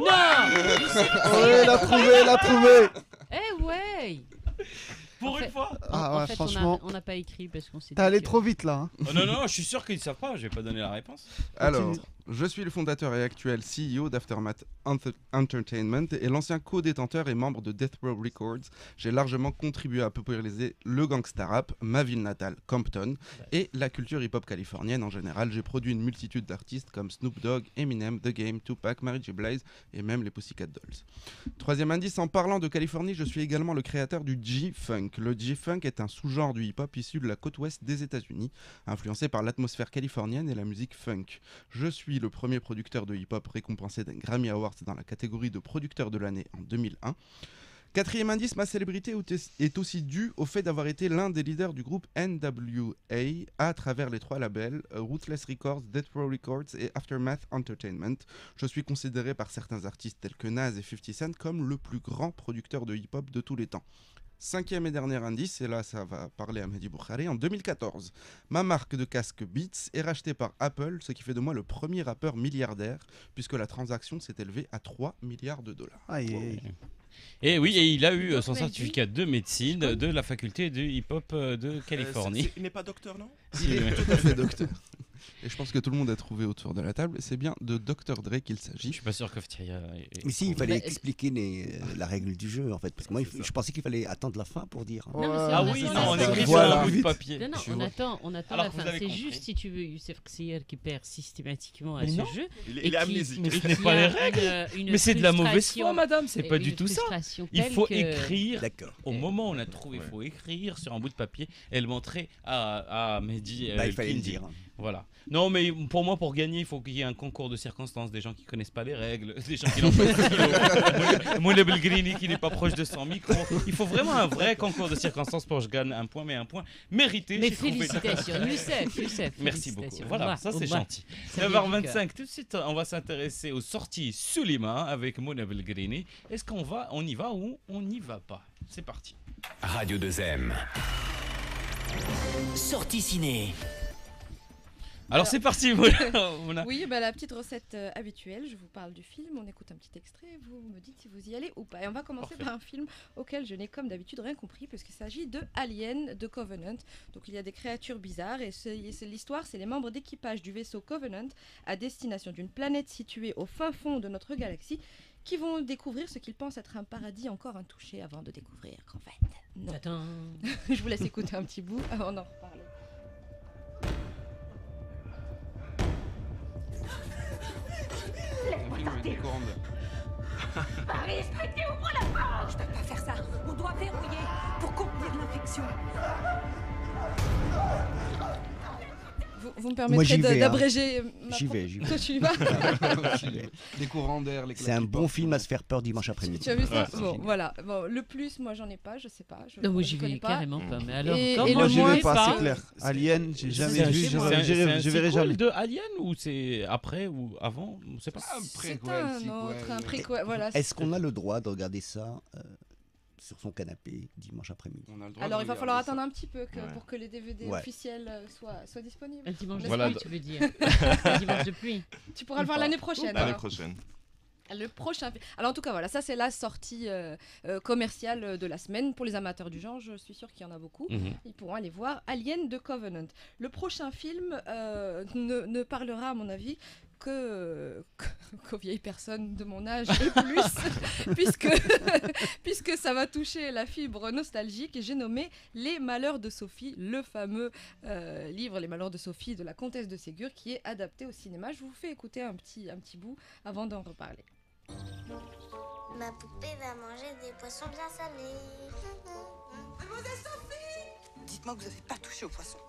Ouais, l'a trouvé, l'a trouvé. Eh ouais Pour En une fait- fois. En, Ah en ouais, fait, franchement. on n'a pas écrit parce qu'on s'est T'es dit allé que- trop vite là. Hein. Oh, non, non, je suis sûr qu'ils ne savent pas. Je vais pas donner la réponse. Alors, je suis le fondateur et actuel C E O d'Aftermath Ent- Entertainment et l'ancien co-détenteur et membre de Death Row Records. J'ai largement contribué à populariser le gangsta rap, ma ville natale, Compton, et la culture hip-hop californienne en général. J'ai produit une multitude d'artistes comme Snoop Dogg, Eminem, The Game, Tupac, Mary J. Blige et même les Pussycat Dolls. Troisième indice, en parlant de Californie, je suis également le créateur du G-Funk. Le G-Funk est un sous-genre du hip-hop issu de la côte ouest des États-Unis, influencé par l'atmosphère californienne et la musique funk. Je suis le premier producteur de hip-hop récompensé d'un Grammy Awards dans la catégorie de producteur de l'année en deux mille un. Quatrième indice, ma célébrité est aussi due au fait d'avoir été l'un des leaders du groupe N W A à travers les trois labels euh, Ruthless Records, Death Row Records et Aftermath Entertainment. Je suis considéré par certains artistes tels que Nas et fifty Cent comme le plus grand producteur de hip-hop de tous les temps. Cinquième et dernier indice, et là ça va parler à Mehdi Boukhari, en deux mille quatorze, ma marque de casque Beats est rachetée par Apple, ce qui fait de moi le premier rappeur milliardaire, puisque la transaction s'est élevée à trois milliards de dollars. Aïe, aïe. Et oui, et il a eu euh, son Donc, certificat de médecine de la faculté de hip-hop euh, de Californie. Euh, c'est- c'est- il n'est pas docteur, non Si, Il est mais- tout à fait docteur. Et je pense que tout le monde a trouvé autour de la table. C'est bien de docteur Dre qu'il s'agit. Je suis pas sûr que Ftihia. Mais si, il fallait Bah, expliquer les, euh, la règle du jeu en fait. Parce que moi, il faut- je pensais qu'il fallait attendre la fin pour dire. Non, mais c'est- Ah on oui, attend non, on la fin. écrit sur Voilà. un bout de papier. Non, non, Tu on vois. attend, on attend Alors la que vous fin. avez C'est compris. juste si tu veux Youssef Ksier qui perd systématiquement à Mais ce non. jeu. Il est- et il est qui- amnésique. Mais ce et n'est qui pas a les une- règles. une Mais c'est de la mauvaise frustration- foi, madame. C'est et pas une du tout ça. frustration Il telle faut que- écrire. D'accord. Au moment où on a trouvé, il faut écrire sur un bout de papier et le montrer à, à Mehdi. Bah, euh, il fallait le Kindi. dire. Voilà. Non, mais pour moi, pour gagner, il faut qu'il y ait un concours de circonstances, des gens qui connaissent pas les règles, des gens qui n'ont pas de stylo, Moulay Belgrini qui n'est pas proche de son micro. Il faut vraiment un vrai concours de circonstances pour que je gagne un point, mais un point mérité. Mais j'ai trouvé. félicitations, Youssef, Youssef. Merci beaucoup. félicitations. Voilà, Bah, ça au c'est bas. gentil. Ça neuf vient heures du vingt-cinq, tout de suite, on va s'intéresser aux sorties Sulima avec Moulay Belgrini. Est-ce qu'on va, on y va ou on n'y va pas? C'est parti. Radio deux M. Sortie ciné. Alors c'est parti, Mouna. Mouna. Oui, bah, la petite recette euh, habituelle, je vous parle du film, on écoute un petit extrait, vous me dites si vous y allez ou pas. Et on va commencer Parfait. par un film auquel je n'ai comme d'habitude rien compris, puisqu'il s'agit de Alien de Covenant. Donc il y a des créatures bizarres, et c'est c'est l'histoire, c'est les membres d'équipage du vaisseau Covenant à destination d'une planète située au fin fond de notre galaxie, qui vont découvrir ce qu'ils pensent être un paradis encore intouché avant de découvrir qu'en fait, non. Attends. Je vous laisse écouter un petit bout avant d'en reparler. Paris, stricté, ouvre la porte! Je peux pas faire ça. On doit verrouiller pour contenir l'infection. Vous, vous me Moi, j'y permettrez de- vais, hein. d'abréger ma J'y propre- vais, j'y vais. Toi, tu y vas Les courants d'air, les C'est un bon film à se faire peur dimanche après-midi. Tu as vu ça? Ouais, Bon, c'est voilà. Bon, le plus, moi, j'en ai pas, je sais pas. Je, Non, moi, je j'y connais vais pas. carrément pas. Mais alors, Et- comment et Moi, le j'y moins vais pas, pas- c'est clair. Alien, j'ai jamais C'est un- vu, c'est je un- verrai- c'est je un verrai sequel jamais. de Alien ou c'est après ou avant? On sait pas. C'est un autre, un préquel. Voilà. Est-ce qu'on a le droit de regarder ça euh, sur son canapé dimanche après-midi? Alors, il va falloir attendre un petit peu que, Ouais. pour que les D V D Ouais. officiels euh, soient, soient disponibles. Un dimanche de N'est-ce pluie, pas tu veux dire. Un dimanche de pluie. Tu pourras le voir l'année prochaine. L'année alors. prochaine. Le prochain film. Alors en tout cas voilà, ça c'est la sortie euh, euh, commerciale de la semaine pour les amateurs du genre. Je suis sûre qu'il y en a beaucoup. Mhm. Ils pourront aller voir Alien de Covenant. Le prochain film euh, ne, ne parlera à mon avis que qu'aux vieilles personnes de mon âge et plus, puisque puisque ça va toucher la fibre nostalgique. Et j'ai nommé Les Malheurs de Sophie, le fameux euh, livre Les Malheurs de Sophie de la comtesse de Ségur, qui est adapté au cinéma. Je vous fais écouter un petit un petit bout avant d'en reparler. Ma poupée va manger des poissons bien salés. Mademoiselle Sophie! Dites-moi que vous n'avez pas touché au poisson.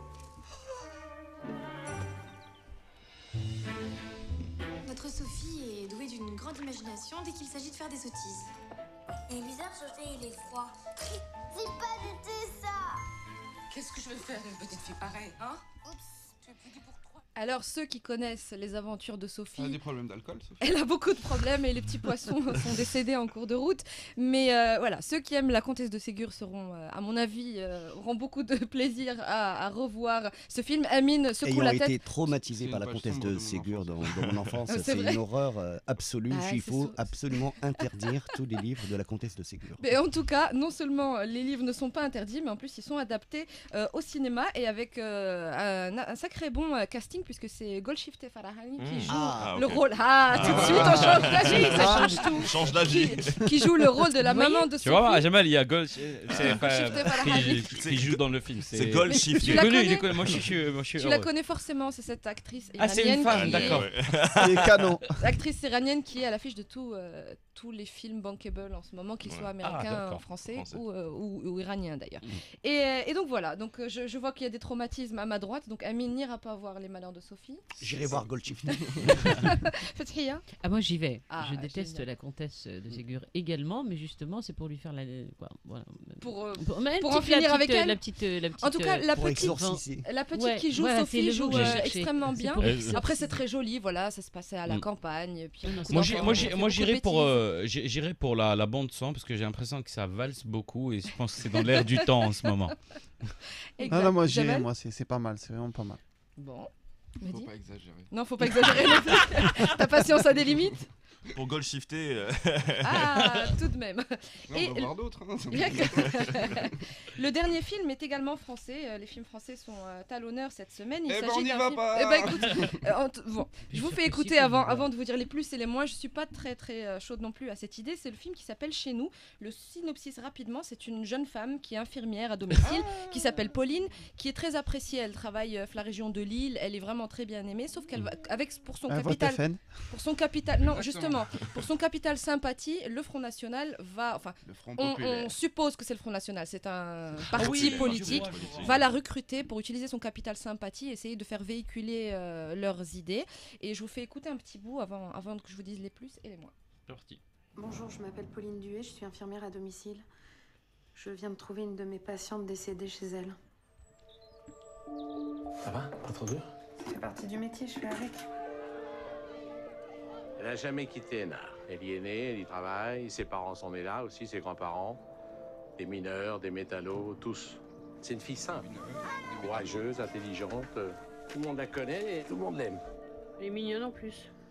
Notre Sophie est douée d'une grande imagination dès qu'il s'agit de faire des sottises. Il est bizarre, Sophie, il est froid. Dis pas du tout ça. Qu'est-ce que je vais faire d'une petite fille pareille, hein? Oups. Tu es plus dit pour trois. Alors, ceux qui connaissent les aventures de Elle a Sophie, des problèmes d'alcool, Sophie. elle a beaucoup de problèmes et les petits poissons sont décédés en cours de route. Mais euh, voilà, ceux qui aiment la comtesse de Ségur seront, euh, à mon avis, euh, auront beaucoup de plaisir à, à revoir ce film. Amine secoue Ayant la été tête. traumatisé C'est par la une page comtesse sombre de de mon Ségur dans, dans mon enfance, Ah, c'est c'est vrai. une horreur euh, absolue. Ah, Il c'est faut sûr. absolument interdire tous les livres de la comtesse de Ségur. Mais en tout cas, non seulement les livres ne sont pas interdits, mais en plus ils sont adaptés euh, au cinéma et avec euh, un, un sacré bon euh, casting, puisque c'est Golshifteh Farahani qui Mmh. joue Ah, le ok. rôle. Ah, tout de Ah. suite on change d'avis, ça Ah. change tout. Change d'avis. Qui, qui joue le rôle de la Vous voyez maman de Tu vois, Sophie. Jamal, il y a Gold, c'est Ah. pas- Golshifteh Farahani. qui, qui joue dans le film. C'est Golshifteh. Il Tu est la connu, il connais est connu. Moi, je suis, moi, je suis Tu la heureux. connais forcément, c'est cette actrice Ah, c'est une iranienne femme, qui d'accord. est- Il est canon. L'actrice iranienne qui est à l'affiche de tout, euh, tous les films bankable en ce moment, qu'ils Ouais. soient Ah, américains, d'accord. français, Français. Ou, euh, ou, ou iraniens d'ailleurs. Mm. Et, euh, et donc voilà, donc, euh, je, je vois qu'il y a des traumatismes à ma droite, donc Amine n'ira pas voir Les Malheurs de Sophie. J'irai voir Goldshifteh. Fathia. Ah, moi j'y vais. Ah, je déteste génial. la comtesse de Ségur également, mais justement c'est pour lui faire la. Quoi, voilà. Pour, euh, Pour, mais une pour en petite- la finir avec petite, euh, elle. La petite, euh, la petite, En tout cas, euh, la Pour petite, exorciser. la petite Ouais, qui joue voilà, c'est Sophie le joue mot que j'ai euh, cherché. extrêmement C'est bien. pour Euh, exorciser. Après, c'est très joli, voilà, ça se passait à la Mm. campagne. Puis il y a beaucoup Moi, d'enfants, j'ai- moi, on j'ai- fait moi, beaucoup de j'irai pour, bêtises. euh, j'ai- j'irai pour la, la bande son parce que j'ai l'impression que ça valse beaucoup et je pense que c'est dans l'air du temps en ce moment. Exact. Non, non, moi, j'irai, Jamal moi, c'est c'est pas mal, c'est vraiment pas mal. Bon. Faut Mehdi pas exagérer. Non, faut pas exagérer non plus. Ta patience a des limites. pour goal-shifter. euh. Ah, tout de même. Non, on va voir d'autres, hein. Le dernier film est également français. Euh, Les films français sont euh, à l'honneur cette semaine. Il Eh ben, s'agit on y d'un va film- pas. Eh ben, écoute, euh, en t- bon, je vous fais c'est écouter possible qu'on avant, y va. avant de vous dire les plus et les moins. Je suis pas très très euh, chaude non plus à cette idée. C'est le film qui s'appelle Chez nous. Le synopsis rapidement, c'est une jeune femme qui est infirmière à domicile, qui s'appelle Pauline, qui est très appréciée. Elle travaille euh, la région de Lille. Elle est vraiment très bien aimée, sauf qu'elle va avec pour son Elle vote capital, F N. pour son capital, non Exactement. justement, pour son capital sympathie, le Front National va, enfin, Front on, populaire. on suppose que c'est le Front National, c'est un Ah parti oui, politique, je vois, je vois. va la recruter pour utiliser son capital sympathie, essayer de faire véhiculer euh, leurs idées. Et je vous fais écouter un petit bout avant, avant que je vous dise les plus et les moins. Parti. Bonjour, je m'appelle Pauline Duet, je suis infirmière à domicile. Je viens de trouver une de mes patientes décédée chez elle. Ça va? Pas trop dur? Ça fait partie du métier, je fais avec. Elle n'a jamais quitté Hénard. Elle y est née, elle y travaille, ses parents sont nés là aussi, ses grands-parents. Des mineurs, des métallos, tous. C'est une fille simple, courageuse, intelligente. Tout le monde la connaît et tout le monde l'aime. Elle est mignonne en plus.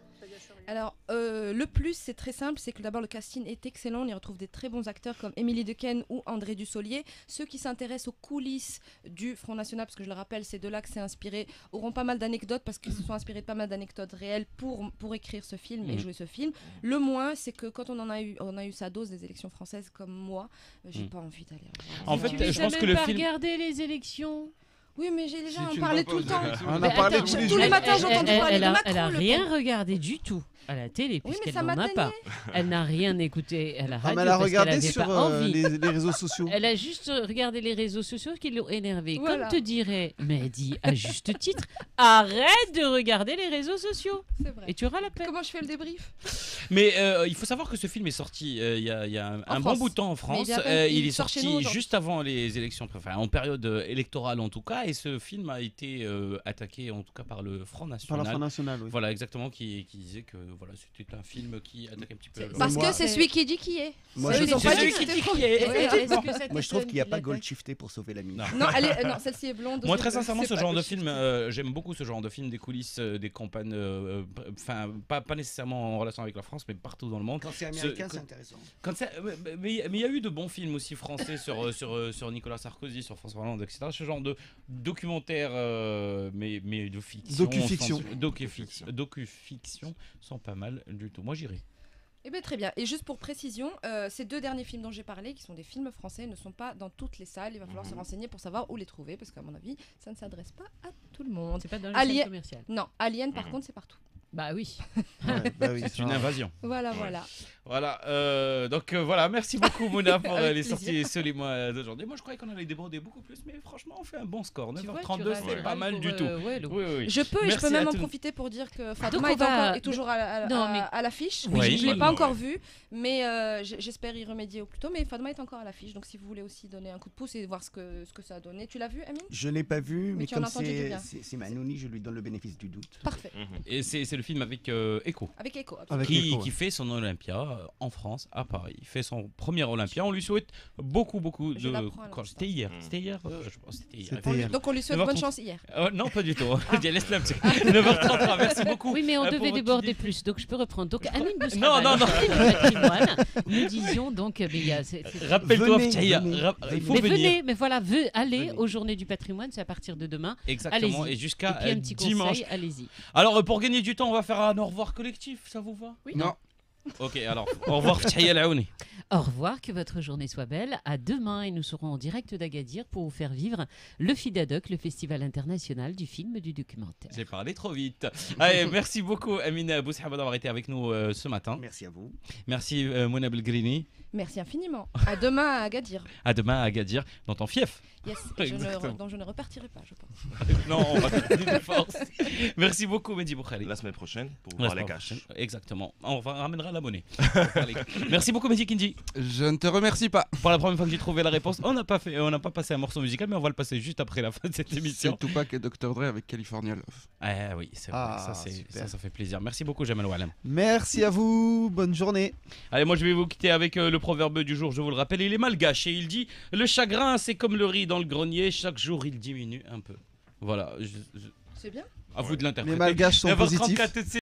Alors, euh, le plus, c'est très simple, c'est que d'abord le casting est excellent. On y retrouve des très bons acteurs comme Émilie Dequesne ou André Dussolier. Ceux qui s'intéressent aux coulisses du Front National, parce que je le rappelle, c'est de là que c'est inspiré, auront pas mal d'anecdotes parce qu'ils se sont inspirés de pas mal d'anecdotes réelles pour, pour écrire ce film et Mhm. jouer ce film. Le moins, c'est que quand on en a eu, on a eu sa dose des élections françaises comme moi, euh, j'ai Mhm. pas envie d'aller. En fait, je pense que le film. Regardez les élections. Oui, mais j'ai déjà Si en tu ne parlais vas pas tout le aux temps. élections, On en Mais parlait attends, tous les tous jours. les matins, j'ai Elle- entendu elle- parler elle de a- Macron, Elle a le rien pauvre. regardé du tout à la télé, Oui, mais puisqu'elle ça n'en m'a a pas. tannée. Elle n'a rien écouté à la Ah, radio mais elle a parce qu'elle regardé avait sur pas euh, envie. les, les réseaux sociaux. Elle a juste regardé les réseaux sociaux qui l'ont énervée. Voilà. Comme te dirait Mehdi, à juste titre, arrête de regarder les réseaux sociaux. C'est vrai. Et tu auras la paix. Comment je fais le débrief? Mais euh, il faut savoir que ce film est sorti euh, il y a, il y a un, un bon France. bout de temps en Mais France. il est à peine- Euh, il il est sort chez sorti nous aujourd'hui. juste avant les élections, enfin en période euh, électorale en tout cas. Et ce film a été euh, attaqué en tout cas par le Front Par National. la Front National, oui. Voilà, exactement, qui, qui disait que voilà, c'était un film qui attaque un petit peu. le- Parce moi- que c'est celui qui dit qui est. Moi, Eux, je ils ont trouve- pas C'est dit celui que qui c'était dit qui est. faux. Ouais, Est-ce que cette Moi, je trouve qu'il n'y a pas personne gold qui shifté pour sauver la mise. Non. Non, elle est- euh, non, celle-ci est blonde. Moi, je- très sincèrement, c'est ce pas genre de Ghost film, Shifter. euh, j'aime beaucoup ce genre de film, des coulisses, euh, des campagnes, euh, euh, enfin, pas, pas nécessairement en relation avec la France, mais partout dans le monde. Quand c'est Ce- américain, quand- c'est intéressant. Quand ça- mais mais- mais il y a eu de bons films aussi français sur, euh, sur, euh, sur Nicolas Sarkozy, sur François Hollande, et cetera. Ce genre de documentaires, euh, mais, mais de fiction. Docu-fiction. sans- docu-fiction. Docu-fiction sont pas mal du tout. Moi, j'irai. Eh bien, très bien. Et juste pour précision, euh, ces deux derniers films dont j'ai parlé, qui sont des films français, ne sont pas dans toutes les salles. Il va falloir se renseigner pour savoir où les trouver, parce qu'à mon avis, ça ne s'adresse pas à tout le monde. C'est pas dans les Alien- salles commerciales. Non, Alien, par contre, c'est partout. Bah oui. Ouais, bah oui, C'est une invasion. Voilà, voilà. Voilà, euh, donc euh, voilà, merci beaucoup Mona pour euh, Avec les plaisir. sorties sur les mois d'aujourd'hui. Moi je croyais qu'on allait déborder beaucoup plus, mais franchement on fait un bon score. Tu vois, neuf heures tu trente-deux, restes c'est pas mal mal pour, du tout. euh, ouais, le- Oui, oui, oui. Je peux et je Merci peux même à en tout- profiter pour dire que Donc, Fatma on est, va- encore, est toujours à, la- à- Non, à- mais- à l'affiche. Oui. Je ne l'ai Oui. pas encore Ouais. vu, mais euh, j- j'espère y remédier au plus tôt. Mais Fatma est encore à l'affiche, donc si vous voulez aussi donner un coup de pouce et voir ce que, ce que ça a donné. Tu l'as vu, Amine? Je ne l'ai pas vu, mais, tu en comme as entendu du c'est bien. c'est- c'est Manouni, je lui donne le bénéfice du doute. Parfait. Et c'est c'est le film avec euh, Echo. Avec Echo, absolument. Avec Qui, Echo, ouais. qui fait son Olympia euh, en France, à Paris. Il fait son premier Olympia. On lui souhaite beaucoup, beaucoup Je de. l'apprends à Quand l'instant. C'était hier. C'était hier euh, Je pense que c'était hier. C'était On lui- hier. Donc on lui souhaite neuf heures bonne trente. chance hier. Euh, non, pas du tout. Laisse-le un petit neuf heures trente-trois, merci beaucoup. Oui, mais on euh, pour devait votre déborder idée. plus, donc je peux reprendre. Donc, Amine Boussraba, Non, non, non. l'Office du patrimoine, nous disions donc, mais il y a- c'est- c'est- Rappelle-toi, Venez, Fthia, venez, ra- il faut mais venir. venez, mais voilà, ve- allez Venez. aux Journées du patrimoine, c'est à partir de demain. Exactement, Allez-y. et jusqu'à Et puis un euh, petit dimanche. conseil, allez-y. Alors, euh, pour gagner du temps, on va faire un au revoir collectif, ça vous va? Oui. Non. Ok, alors, au revoir, Fthia Laouni. Au revoir, que votre journée soit belle. À demain, et nous serons en direct d'Agadir pour vous faire vivre le FIDADOC, le Festival international du film et du documentaire. J'ai parlé trop vite. Allez, merci beaucoup, Amina Boussraba, d'avoir été avec nous euh, ce matin. Merci à vous. Merci, euh, Mona Belgrini. Merci infiniment. À demain à Agadir. À demain à Agadir, dans ton fief. Yes, et je ne, Exactement. dont je ne repartirai pas, je pense. Non, on va continuer de force. Merci beaucoup, Mehdi Boukhali. La semaine prochaine pour La voir les semaine caches. prochaine. Exactement. On va- ramènera la monnaie. Merci beaucoup, Mehdi Kindi. Je ne te remercie pas. Pour la première fois que j'ai trouvé la réponse, on n'a pas fait, on n'a pas passé un morceau musical, mais on va le passer juste après la fin de cette C'est émission. Tupac et docteur Dre avec California Love. Ah oui, c'est vrai. Ah, ça, c'est- super. ça, ça fait plaisir. Merci beaucoup, Jamal Walem. Merci à vous. Bonne journée. Allez, moi je vais vous quitter avec euh, le proverbe du jour, je vous le rappelle, il est malgache et il dit « Le chagrin, c'est comme le riz dans le grenier, chaque jour il diminue un peu. » Voilà, je- je- C'est bien. à vous de l'interpréter. Les malgaches sont neuf heures positifs. trente-quatre, tout de suite.